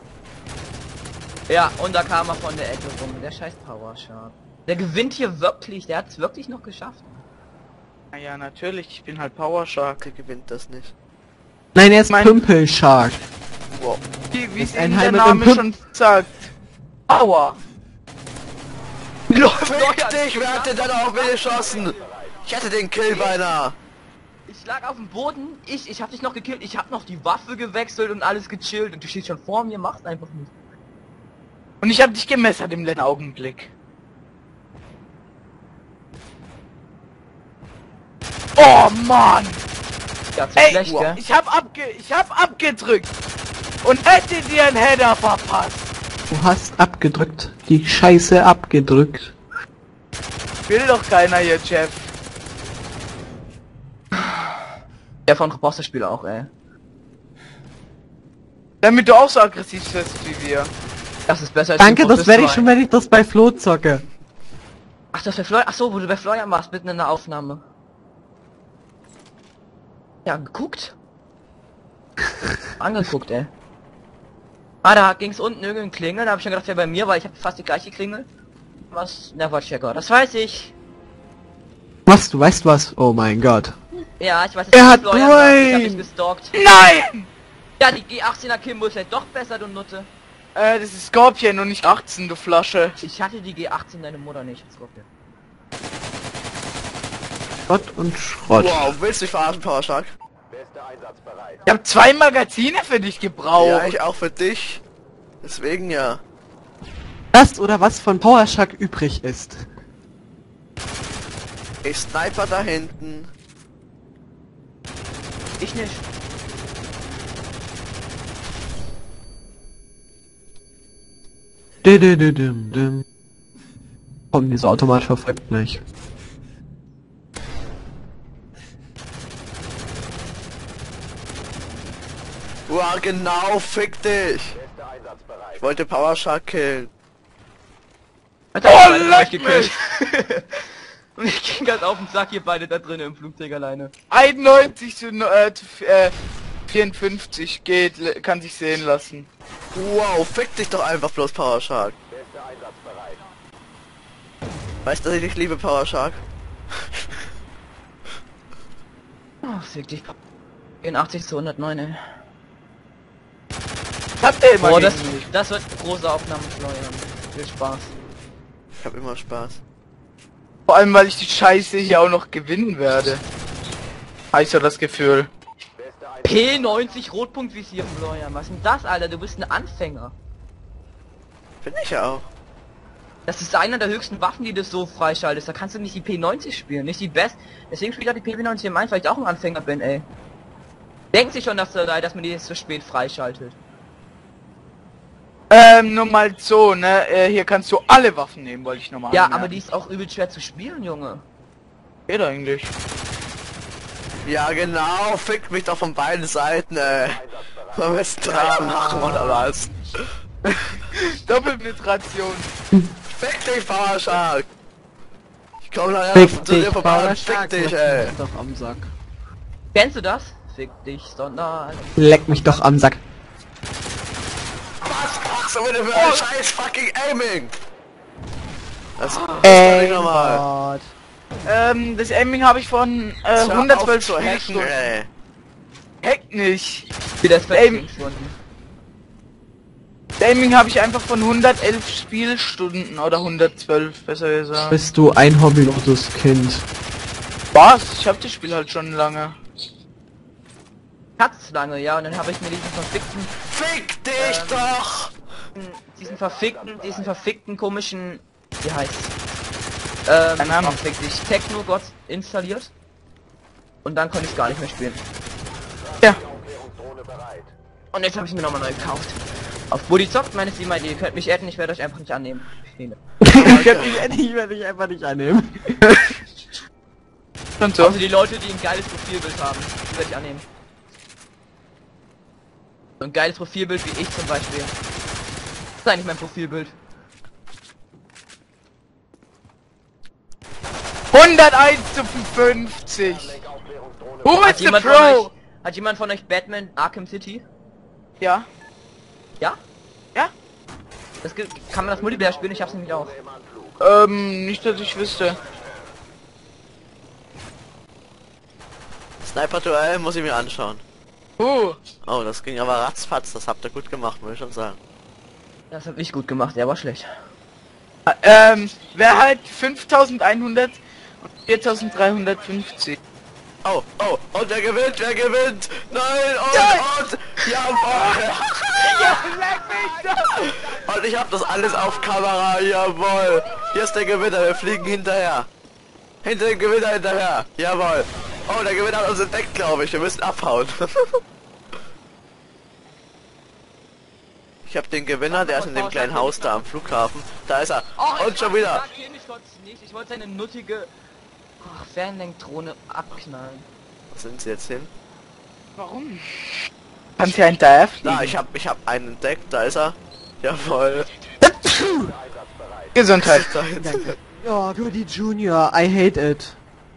Ja, und da kam er von der Ecke rum, der scheiß Power Shark. Der gewinnt hier wirklich, der hat es wirklich noch geschafft. Na ja, natürlich, ich bin halt Power Shark. Der gewinnt das nicht. Nein, er ist Mein- Pümpelshark. Wow. Wie, wie es ein eben Hai der mit einem Name Pump- schon sagt. Power! Fick dich, wer hat denn dann auf mich geschossen? Ich hätte den Kill beinahe. Ich lag auf dem Boden, ich, ich hab dich noch gekillt, ich hab noch die Waffe gewechselt und alles gechillt und du stehst schon vor mir, machst einfach nicht. Und ich hab dich gemessert im letzten Augenblick. Oh Mann! Ja, zu Ey, schlecht, gell? ich hab abge... ich hab abgedrückt! Und hätte dir einen Header verpasst! Du hast abgedrückt. Die Scheiße abgedrückt. Will doch keiner hier, Jeff. Der von brauchst das Spiel auch, ey. Damit du auch so aggressiv wirst wie wir. Das ist besser als Danke, die das Profis werde ich zwei. schon, wenn ich das bei Flo zocke. Ach, das bei Florian, ach so, wo du bei Florian warst, mitten in der Aufnahme. Ja, geguckt. Angeguckt, ey. Ah, da ging's unten irgendein Klingel, da hab ich schon gedacht, ja bei mir, weil ich habe fast die gleiche Klingel. Was? Neverchecker, das weiß ich. Was, du weißt was? Oh mein Gott. Ja, ich weiß Er was hat Florian sagt. Ich hab Brain. dich gestalkt. Nein! Ja, die G achtzehner Kimbo ist ja doch besser, du Nutte. Äh, das ist Scorpion und nicht achtzehn, du Flasche. Ich hatte die G achtzehn, deine Mutter nicht. Scorpion. Schrott und Schrott. Wow, willst du mich verarschen, Power Shark? Beste einsatzbereit. Ich hab zwei Magazine für dich gebraucht. Ja, ich auch für dich. Deswegen ja. Das oder was von Powershark übrig ist. Ich sniper da hinten. Ich nicht. Dü-dü-dü-düm-düm. Komm, dieser Automat verfolgt mich. Wow, genau, fick dich. Beste einsatzbereit. Ich wollte Power Shark killen. Alter, Oh, beide hab leck ich gekillt. Und ich ging ganz auf den Sack, hier beide da drinnen im Flugzeug alleine. einundneunzig zu, äh, zu äh, vierundfünfzig geht, le- kann sich sehen lassen. Wow, fick dich doch einfach bloß, Power Shark. Beste einsatzbereit. Weißt du, dass ich dich liebe, Power Shark? Oh, fick dich. vierundachtzig zu hundertneun, ey. Habt ihr immer Boah, das, gegen mich. das wird eine große Aufnahme, Florian. Viel Spaß. Ich hab immer Spaß. Vor allem, weil ich die Scheiße hier auch noch gewinnen werde. Hab ich so das Gefühl. Beste Einsatz. P neunzig Rotpunktvisier, Florian. Was ist denn das, Alter? Du bist ein Anfänger. Bin ich ja auch. Das ist einer der höchsten Waffen, die du so freischaltest. Da kannst du nicht die P neunzig spielen, nicht die Best. Deswegen spielt er die P neunzig im Mainz, weil ich auch ein Anfänger bin, ey. Denkt sich schon, dass, da, dass man die jetzt so spät freischaltet. Ähm, nur mal so, ne? Äh, hier kannst du alle Waffen nehmen, wollte ich nochmal Ja, anmerken. aber die ist auch übel schwer zu spielen, Junge. Geht eigentlich. Ja, genau, fick mich doch von beiden Seiten, ey. Wollen wir jetzt drei machen oder was? Doppelpenetration. Fick dich, Power Shark! Ich komm nachher Fick zu dir dich, vorbei und Powershark. fick dich, ey. Doch am Sack. Kennst du das? fick dich, sondern... Leck mich doch am Sack. Was machst du bitte für ein scheiß fucking Aiming? Das ist Ey, nicht normal. Gott. Ähm, das Aiming habe ich von äh, Hör auf hundertzwölf zu hacken, Spielstunden. ey. Hack nicht. Wie das Aim- verschwunden. Das Aiming habe ich einfach von hundertelf Spielstunden oder hundertzwölf, besser gesagt. Bist du ein hobbyloses Kind? Was? Ich habe das Spiel halt schon lange. Hat's lange, ja, und dann habe ich mir diesen verfickten, Fick dich Ähm. doch! diesen verfickten, diesen verfickten komischen, wie heißt's? Ähm, Keine Ahnung. fick dich, Techno-Gott installiert. Und dann konnte ich gar nicht mehr spielen. Ja. Aufklärungsdrohne bereit. Und jetzt habe ich mir nochmal neu gekauft. Auf Bully zockt, meine Steam I D, ihr könnt mich adden, ich werde euch einfach nicht annehmen. Fehler. Ich werde dich einfach nicht annehmen. Und so. Also die Leute, die ein geiles Profilbild haben, die werde ich annehmen. So ein geiles Profilbild wie ich zum Beispiel. Das ist eigentlich mein Profilbild. hunderteins zu fünfzig. Aufklärungsdrohne Who is Hat the jemand, von pro? euch, hat jemand von euch Batman Arkham City? Ja. Ja? Ja. Das gibt, kann man das Multiplayer spielen? Ich hab's nämlich auch. Ähm, nicht, dass ich wüsste. Sniper-Duell muss ich mir anschauen. Uh. Oh, das ging aber ratzfatz, das habt ihr gut gemacht, muss ich schon sagen. Das hab ich gut gemacht, der war schlecht. Ähm, wer halt fünftausendeinhundert und viertausenddreihundertfünfzig. Oh, oh, und wer gewinnt, wer gewinnt? Nein, und, Nein! und, jawohl! Und ich hab das alles auf Kamera, jawohl! Hier ist der Gewinner, wir fliegen hinterher. Hinter dem Gewinner hinterher, jawohl! Oh, der Gewinner hat uns entdeckt, glaube ich, wir müssen abhauen. Ich hab den Gewinner, der ist in dem kleinen Haus da am Flughafen. Da ist er. Und schon wieder. Ich wollte nicht, ich wollte seine nuttige ach, Fernlenkdrohne abknallen. Wo sind sie jetzt hin? Warum? Kannst du ja hinterher fliegen? Da, ich hab, ich hab einen entdeckt, da ist er. Jawohl. Gesundheit. Danke. Ja, Goody Junior, I hate it.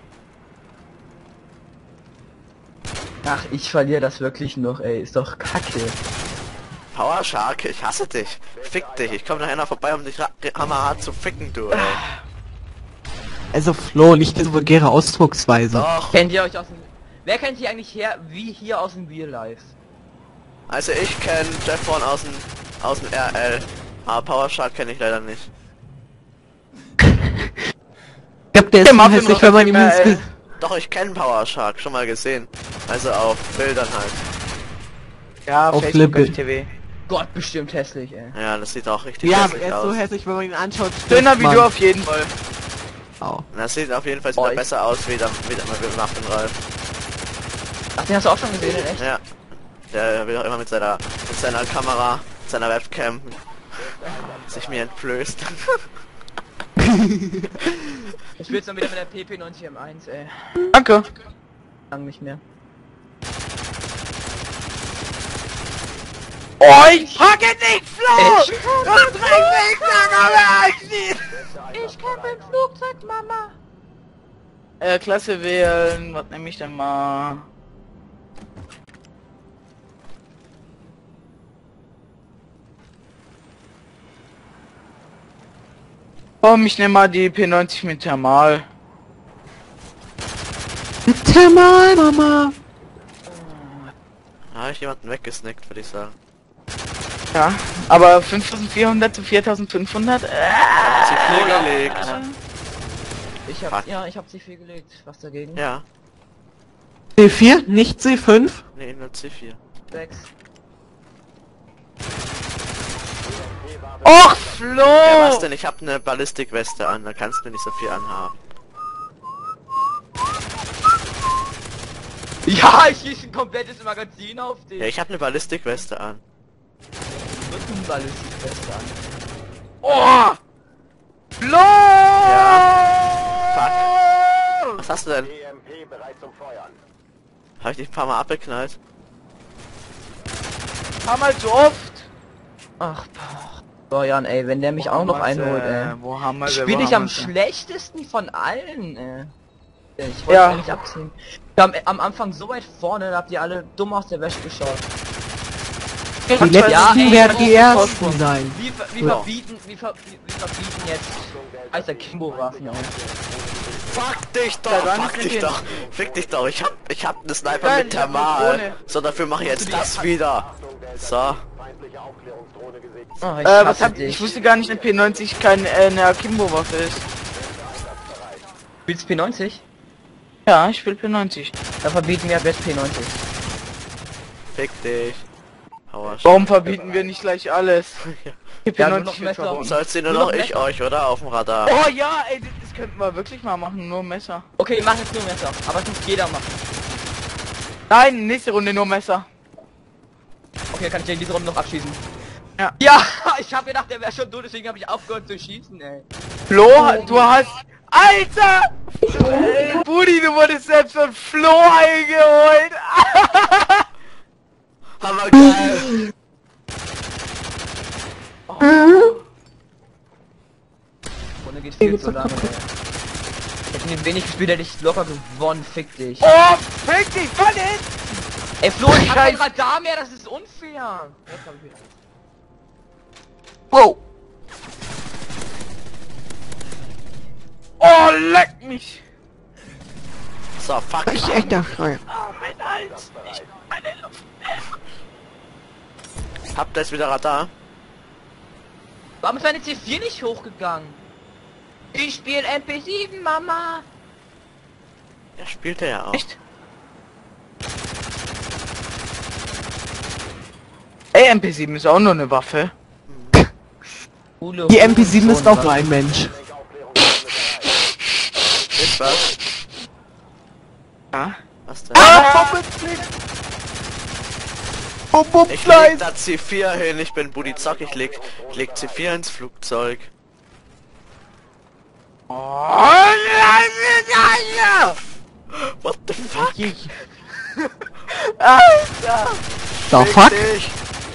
Ach, ich verliere das wirklich noch, ey, ist doch kacke. Power Shark, ich hasse dich. Fick dich, ich komme nachher noch vorbei, um dich ra- hammerhart zu ficken, du, ey. Also Flo, nicht diese vulgäre Ausdrucksweise. Doch. Kennt ihr euch aus dem... Wer kennt hier eigentlich her, wie hier aus dem Real Life? Also ich kenne Jeff Vaughn aus dem, aus dem R L. Aber Power Shark kenne ich leider nicht. Ich glaub, der ist Der so Muffin hässlich, noch wenn man im ihm ins R L. Ge- Doch, ich kenne Power Shark, schon mal gesehen. Also auf Bildern halt. Ja, Auf Facebook Lippe. T V. Gott, bestimmt hässlich, ey. Ja, das sieht auch richtig Ja, aber hässlich er ist aus. so hässlich, wenn man ihn anschaut. Schöner stirbt wie man. du auf jeden Fall. Au. Das sieht auf jeden Fall Oh, wieder ich- besser aus wie der, wie der, wie der Muffin Ralf. Ach, den hast du auch schon gesehen, in echt? Ja. Der will auch immer mit seiner, mit seiner Kamera, mit seiner Webcam sich mir entblößt. Ich spiel's dann wieder mit der P P neunzig M eins, ey. Danke. Lang nicht mehr. Oh, ich hacke nicht, Flo! Ich- Du bringst mich Ich kann mit dem Flugzeug, Mama. Äh, Klasse wählen, was nehme ich denn mal? Komm, ich nehme mal die P neunzig mit Thermal. Thermal, Mama. Da habe ich jemanden weggesnackt, würde ich sagen. Ja, aber fünftausendvierhundert zu viertausendfünfhundert? Äh, Sie vorgelegt. Ich hab, Fuck. ja, ich hab sie viel gelegt. Was dagegen? Ja, C vier, nicht C fünf. nee, nur C vier. Sechs. Och, Flo! Ja, was denn? Ich habe eine Ballistikweste an, da kannst du nicht so viel anhaben. Ja, ich schieße ein komplettes Magazin auf dich. Ja, ich habe eine Ballistikweste an. Rückenballistikfeste an. Oh! Flo! Ja. Was hast du denn? E M P bereit zum Feuern. Habe ich dich ein paar Mal abgeknallt? Haben halt so oft. Ach, boah. Bojan, ey, wenn der mich auch noch einholt, ey. Wo haben wir sie? Spiel Wo ich haben am wir sie? schlechtesten von allen, ey. Ich wollte Ja. eigentlich abziehen. Wir haben am Anfang so weit vorne, da habt ihr alle dumm aus der Wäsche geschaut. Die letzten Ja, ey, werden die das ist ersten Vorsprung. sein. Wir, ver- wir Ja. verbieten, wir, ver wir, wir verbieten jetzt Alter Kimbo-Waffen auf. Fuck dich doch, Ja, dann fuck ist dich es doch, fick dich doch, ich hab, ich hab ne Sniper Nein, mit ich hab eine Thermal. Drohne. So, dafür mache ich jetzt das wieder. So. Feindliche Aufklärungsdrohne gesehen. Oh, ich Äh, hasse was hab, dich. ich wusste gar nicht, eine P neunzig kein, äh, eine Akimbo-Waffe ist. Spielst P neunzig? Ja, ich spiel P neunzig. Da verbieten wir ab jetzt P neunzig. Fick dich. Hauer. Warum verbieten wir nicht gleich alles? Die Ja, nur P neunzig noch wird Messer. verboten. Sollst du nur Nur noch noch ich Messer. euch, oder? Auf dem Radar. Oh ja, ey, das, das könnten wir wirklich mal machen, nur Messer. Okay, mach jetzt nur Messer, aber es muss jeder machen. Nein, nächste Runde nur Messer. Okay, kann ich ja in dieser Runde noch abschießen. Ja. Ja, ich hab gedacht, der wäre schon tot, deswegen habe ich aufgehört zu schießen, ey. Flo, du hast... Alter! Ey, Buddy, du wurdest selbst von Flo eingeholt. Hammer geil. Runde geht viel zu lange, ey. Hätten wir wenig gespielt, hätte ich locker gewonnen, fick dich. Oh, fick dich, was denn? Ey Flo, ich hab kein Radar mehr, das ist unfair. Jetzt hab ich wieder. Wow. Oh, leck mich. So, fuck. Ich echt da schreien. Oh, mein Hals. Ich, meine Luft. Habt ihr jetzt wieder Radar? Warum ist meine C vier nicht hochgegangen? Ich spiele M P sieben, Mama. Ja, spielt er ja auch. Echt? Ey, M P sieben ist auch nur eine Waffe. Coole Die M P sieben ist auch Hurensohn, nur ein Mensch. Ist was? Ja? Was denn? Ah! Bum, bum, Ich leg Fleiß. da C vier hin, ich bin Buddy Zock, ich leg, ich leg C vier ins Flugzeug. Oh, nein, nein, What the fuck? Alter! Da fuck. Dich.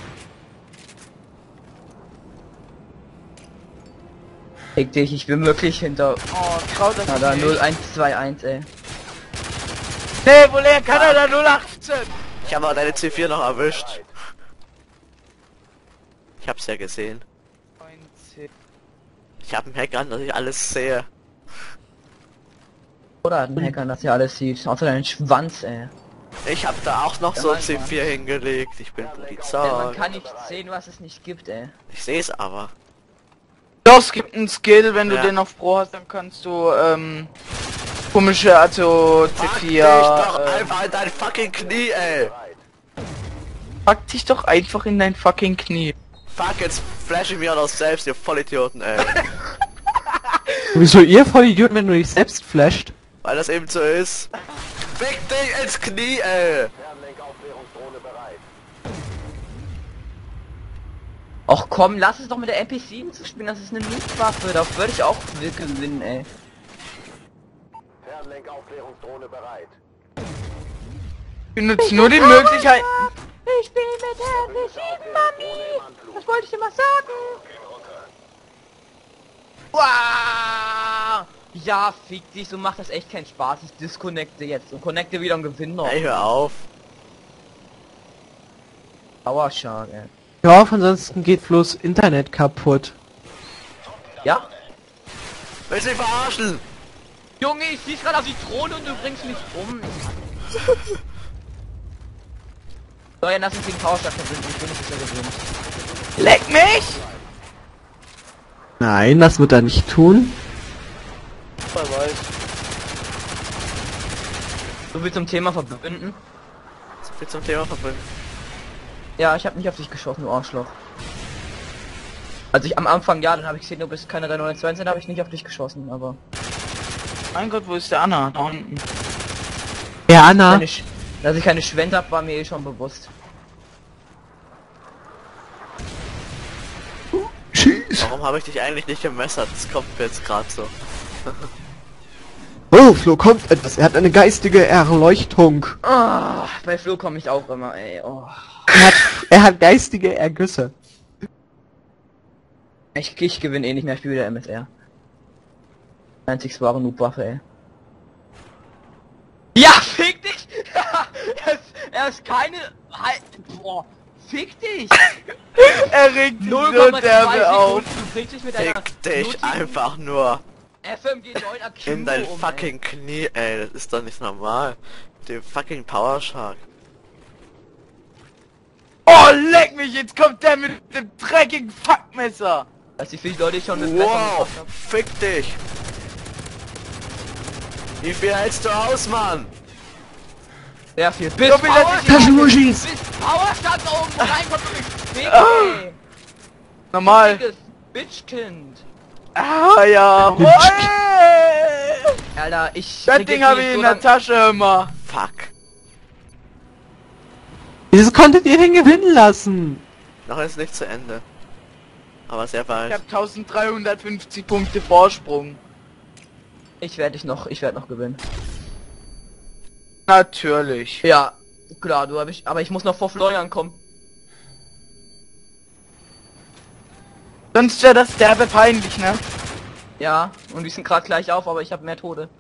Fick dich, ich bin wirklich hinter. Oh, trau das Na da nicht. null eins zwei eins, ey. Nee, woher kann er da null achtzehn? Ich habe aber deine C vier noch erwischt. Ich hab's ja gesehen. Ich hab einen Hack an, dass ich alles sehe. Oder hat ein Hacker, dass er alles sieht. Außer deinen Schwanz, ey. Ich hab da auch noch Ja, so ein Mann, C vier hingelegt. Ich bin Buddy Denn man Zock. kann nicht sehen, was es nicht gibt, ey. Ich seh's aber. Doch, es gibt einen Skill, wenn du Ja. den auf Pro hast, dann kannst du, ähm, komische, also C Fuck vier, dich doch äh, einfach in dein fucking Knie, ey. pack dich doch einfach in dein fucking Knie. Fuck, jetzt flash ich mir auch noch selbst, ihr Vollidioten, ey. Wieso ihr Vollidioten, wenn du dich selbst flasht? Weil das eben so ist. Fick dich ins Knie, ey. Fernlenkaufklärungsdrohne bereit. Och komm, lass es doch mit der M P sieben zu spielen, das ist eine Nutzwaffe, da würde ich auch gewinnen, ey. Fernlenkaufklärungsdrohne bereit. Benutzt nur die Möglichkeit. Ich bin mit der M P sieben, Mami! Was wollte ich dir mal sagen? Wow! Ja, fick dich, so macht das echt keinen Spaß. Ich disconnecte jetzt und connecte wieder und gewinne noch. Ey, hör auf. Dauershark, ey. Ja, ansonsten geht bloß Internet kaputt. Ja? Willst du mich verarschen? Junge, ich zieh's gerade auf die Throne und du bringst mich um. So, ja, lass uns gegen Powerschlag verbinden. Ich bin nicht sicher gewinnt. Leck mich! Nein, das wird er nicht tun. Wer weiß. So viel zum Thema verbinden. So viel zum Thema verbunden. Ja, ich habe nicht auf dich geschossen, du Arschloch. Also ich am Anfang, ja, dann habe ich gesehen, du bist keiner der neun zwei sind, habe ich nicht auf dich geschossen, aber... Mein Gott, wo ist der Anna? Da unten. Ja, Anna. Keine Sch dass ich keine Schwänze hab, war mir eh schon bewusst. Tschüss. Warum habe ich dich eigentlich nicht gemessert? Das kommt mir jetzt gerade so. Oh, Flo kommt etwas. Er hat eine geistige Erleuchtung. Ah, bei Flo komme ich auch immer, ey. Oh. Er hat, er hat geistige Ergüsse. Ich, ich gewinne eh nicht mehr, ich spiele wieder M S R. Einzig wahre Noob-Waffe, ey. Ja, fick dich! Er ist keine... Halt... Boah. Fick dich! Er regt sich null so Komma zwei derbe auf. Sekunden. Du kriegst dich mit deiner Fick dich blutigen einfach nur F M G neun Akimbo in dein um, fucking Knie, ey. Das ist doch nicht normal. Den fucking Power Shark. Oh, leck mich, jetzt kommt der mit dem dreckigen Fuckmesser. Weißt du, wie viele Leute ich schon mit Messern Wow, getroffen hab? fick dich. Wie viel hältst du aus, Mann? Sehr viel. Bis So viel, dass ich- Taschenmuschis! Bis Powerstand da oben reinkommt und mich fick, Ah. ey. Normal. Dickes Bitchkind. Ah ja. Oh, ey. Alter, ich... Das krieg Ding jetzt habe nicht ich so in der lang- Tasche immer. Fuck. Wieso konntet ihr den gewinnen lassen? Noch ist nicht zu Ende. Aber sehr Ich bald. habe dreizehnhundertfünfzig Punkte Vorsprung. Ich werde dich noch... Ich werde noch gewinnen. Natürlich. Ja, klar, du hab ich... Aber ich muss noch vor Florian kommen. Sonst wäre das derbe peinlich, ne? Ja, und die sind gerade gleich auf, aber ich habe mehr Tode.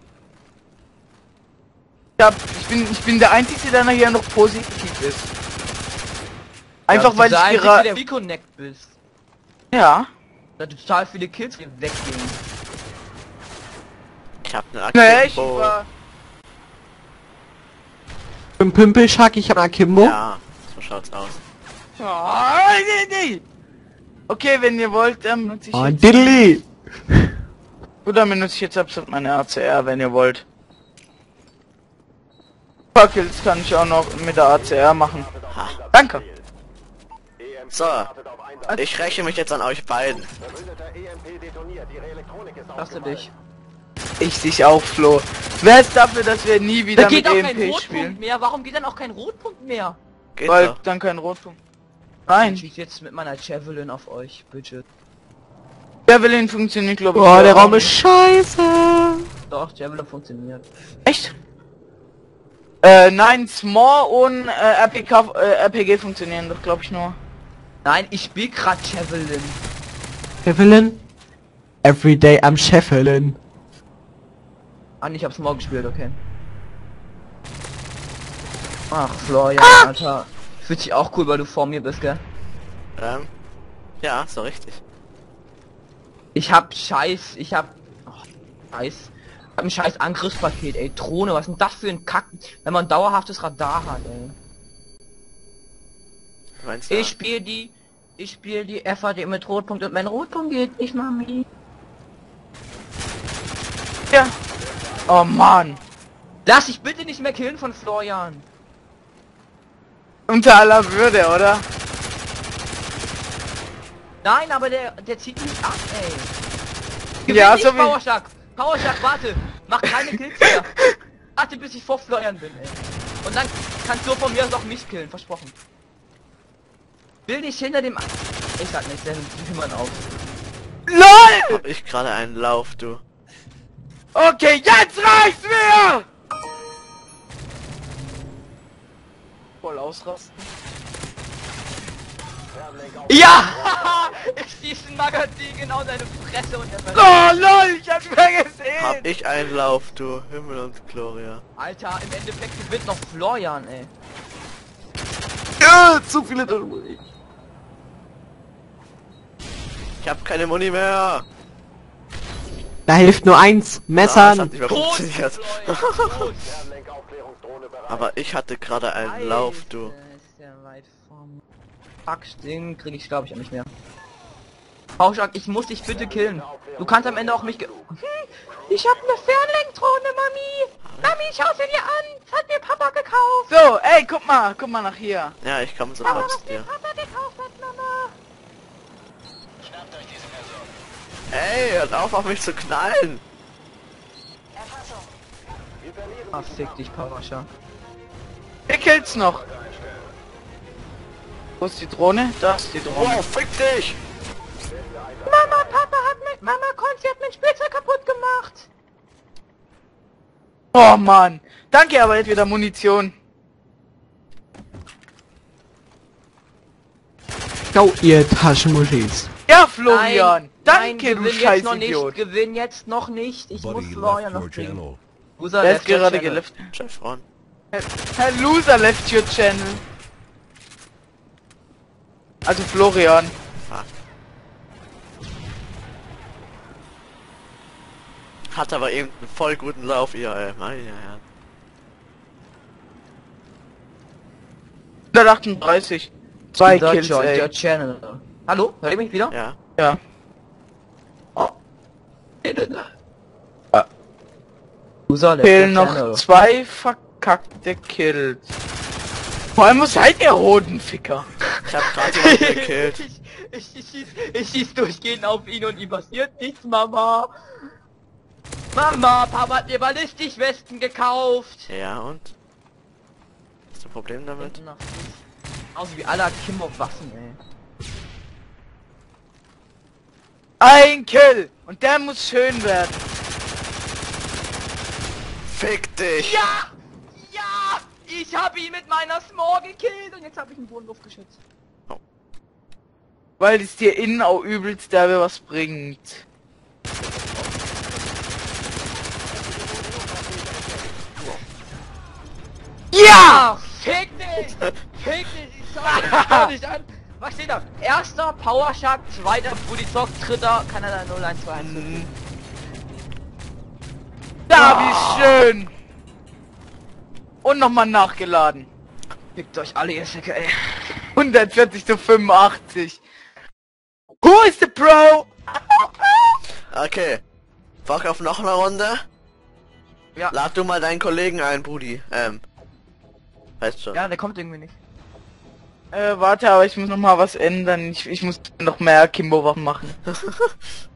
Ich, hab, ich, bin, ich bin der Einzige, der nachher noch positiv ist. Einfach ja, weil du ich der Einzige, gerade... der Reconnect bist. Ja. Da total viele Kills hier weggehen. Ich hab ne Ne, ich Akimbo. war... Im Pimpelschack, ich hab einen Akimbo. Ja, so schaut's aus. Oh, nee, nee. Okay, wenn ihr wollt, dann benutze ich Oh, jetzt... Diddly! Gut, dann benutze ich jetzt absolut meine A C R, wenn ihr wollt. Kills kann ich auch noch mit der A C R machen. Danke. So, ich räche mich jetzt an euch beiden. Verbündeter E M P detoniert. Ihre Elektronik ist Lass du aufgebaut. dich. Ich dich auch, Flo. Wer ist dafür, dass wir nie Da wieder geht mit auch E M kein P Rotpunkt spielen? mehr. Warum geht dann auch kein Rotpunkt mehr? Geht Weil doch. dann kein Rotpunkt. Ich Nein, schieß jetzt mit meiner Javelin auf euch, bitte. Javelin funktioniert, glaube ich. Boah, der auch Raum ist nicht. scheiße! Doch, Javelin funktioniert. Echt? Äh, nein, Small und äh, R P K, äh, R P G funktionieren doch, glaube ich, nur. Nein, ich spiel grad Javelin. Evelyn? Everyday am Scheffelin. Ah, ich hab's morgen gespielt, okay. Ach, Florian, Alter. Fühlt sich auch cool, weil du vor mir bist, gell? Ähm, ja, so richtig. Ich hab Scheiß, ich hab... Oh, Scheiß. Ich hab ein scheiß Angriffspaket, ey. Drohne, was ist denn das für ein Kack, wenn man dauerhaftes Radar hat, ey. Du meinst, Ich spiel die... Ich spiel die F A D mit Rotpunkt und mein Rotpunkt geht nicht, Mami. Ja. Oh Mann. Lass dich bitte nicht mehr killen von Florian. Unter aller Würde, oder? Nein, aber der, der zieht mich ab, ey. Gewinn Ja, nicht, so wie- Powershark. Powershark, warte. Mach keine Kills mehr. Warte, bis ich vor Florian bin, ey. Und dann kannst du von mir aus auch mich killen, versprochen. Will nicht hinter dem... Ich sag nicht, der nimmt sich immer auf. LOL! hab ich gerade einen Lauf, du. Okay, jetzt reicht's mir! Voll ausrasten. Ja! Ich schieße ein Magazin genau in seine Fresse und er Oh lol, ich hab's mehr gesehen! Hab ich einen Lauf, du. Himmel und Gloria. Alter, im Endeffekt gewinnt noch Florian, ey. Ja, zu viele Taschenmuschi. Ich hab keine Muni mehr. Da hilft nur eins. Ah, Messern. das hat nicht mehr Tot, funktioniert. Florian, tot. Fernlenkaufklärungsdrohne bereit. Aber ich hatte gerade einen Lauf, du. Alter, ist der weit vom... Fuck, den krieg ich glaube ich auch nicht mehr. Pauschak, ich muss dich bitte killen. Du kannst am Ende auch mich ge... Hm, ich hab eine Fernlenkdrohne, Mami. Mami, schau sie dir an. Das hat mir Papa gekauft. So, ey, guck mal, guck mal nach hier. Ja, ich komme sofort zu dir. Papa gekauft hat, Mama. Ey, hört auf, auf mich zu knallen. Erfassung. Ah, fick dich, Pauschak. Wer killt's noch? Wo ist die Drohne? Da ist die Drohne. Wow, fick dich. Mama, Papa hat mit... Mama, Konzi hat mein Spielzeug kaputt gemacht. Oh Mann. Danke, aber jetzt wieder Munition. Ciao, ihr Taschenmuschis. Ja, Florian. Nein, Danke, nein, du gewinn jetzt noch Scheißidiot. nicht, gewinn jetzt noch nicht. Ich muss Buddy Florian left noch your kriegen. channel. Wo ist er? Der Der ist gerade Channel. geliftet. Chevron. Herr, Herr Loser left your channel. Also Florian. Hat aber eben einen voll guten Lauf, ihr, ey. Meine ja. hundertachtunddreißig. Zwei User Kills, joined ey. your channel. Hallo? Hört ihr mich wieder? Ja. Ja. User left Fehlen your noch channel. zwei verkackte Kills. Vor allem, wo seid ihr Hodenficker? Ich hab gerade jemanden gekillt. Ich, ich, ich, schieß, ich schieß durchgehend auf ihn und ihm passiert nichts, Mama. Mama, Papa hat mir Ballistikwesten gekauft. Ja, und? Hast du ein Problem damit? Außer wie aller Kimbo Waffen, ey. Ein Kill! Und der muss schön werden. Fick dich! Ja! Ja! Ich hab ihn mit meiner Small gekillt und jetzt hab ich ein Bodenluftgeschütz. Weil es dir innen auch übelst derbe was bringt. Ja! Fick dich! Fick dich! Ich schau dich nicht an! Was steht da? Erster Power Shark, zweiter Budizock, dritter Kanada null eins zwei eins. Mhm. Da, wie schön! Und nochmal nachgeladen. Fickt euch alle, ihr Ficke, ey. hundertvierzig zu fünfundachtzig. Who is the pro? Okay. Bock auf noch eine Runde? Ja. Lad du mal deinen Kollegen ein, Brudi. Ähm. Weißt schon. Ja, der kommt irgendwie nicht. Äh, warte, aber ich muss noch mal was ändern. Ich, ich muss noch mehr Kimbo-Waffen machen.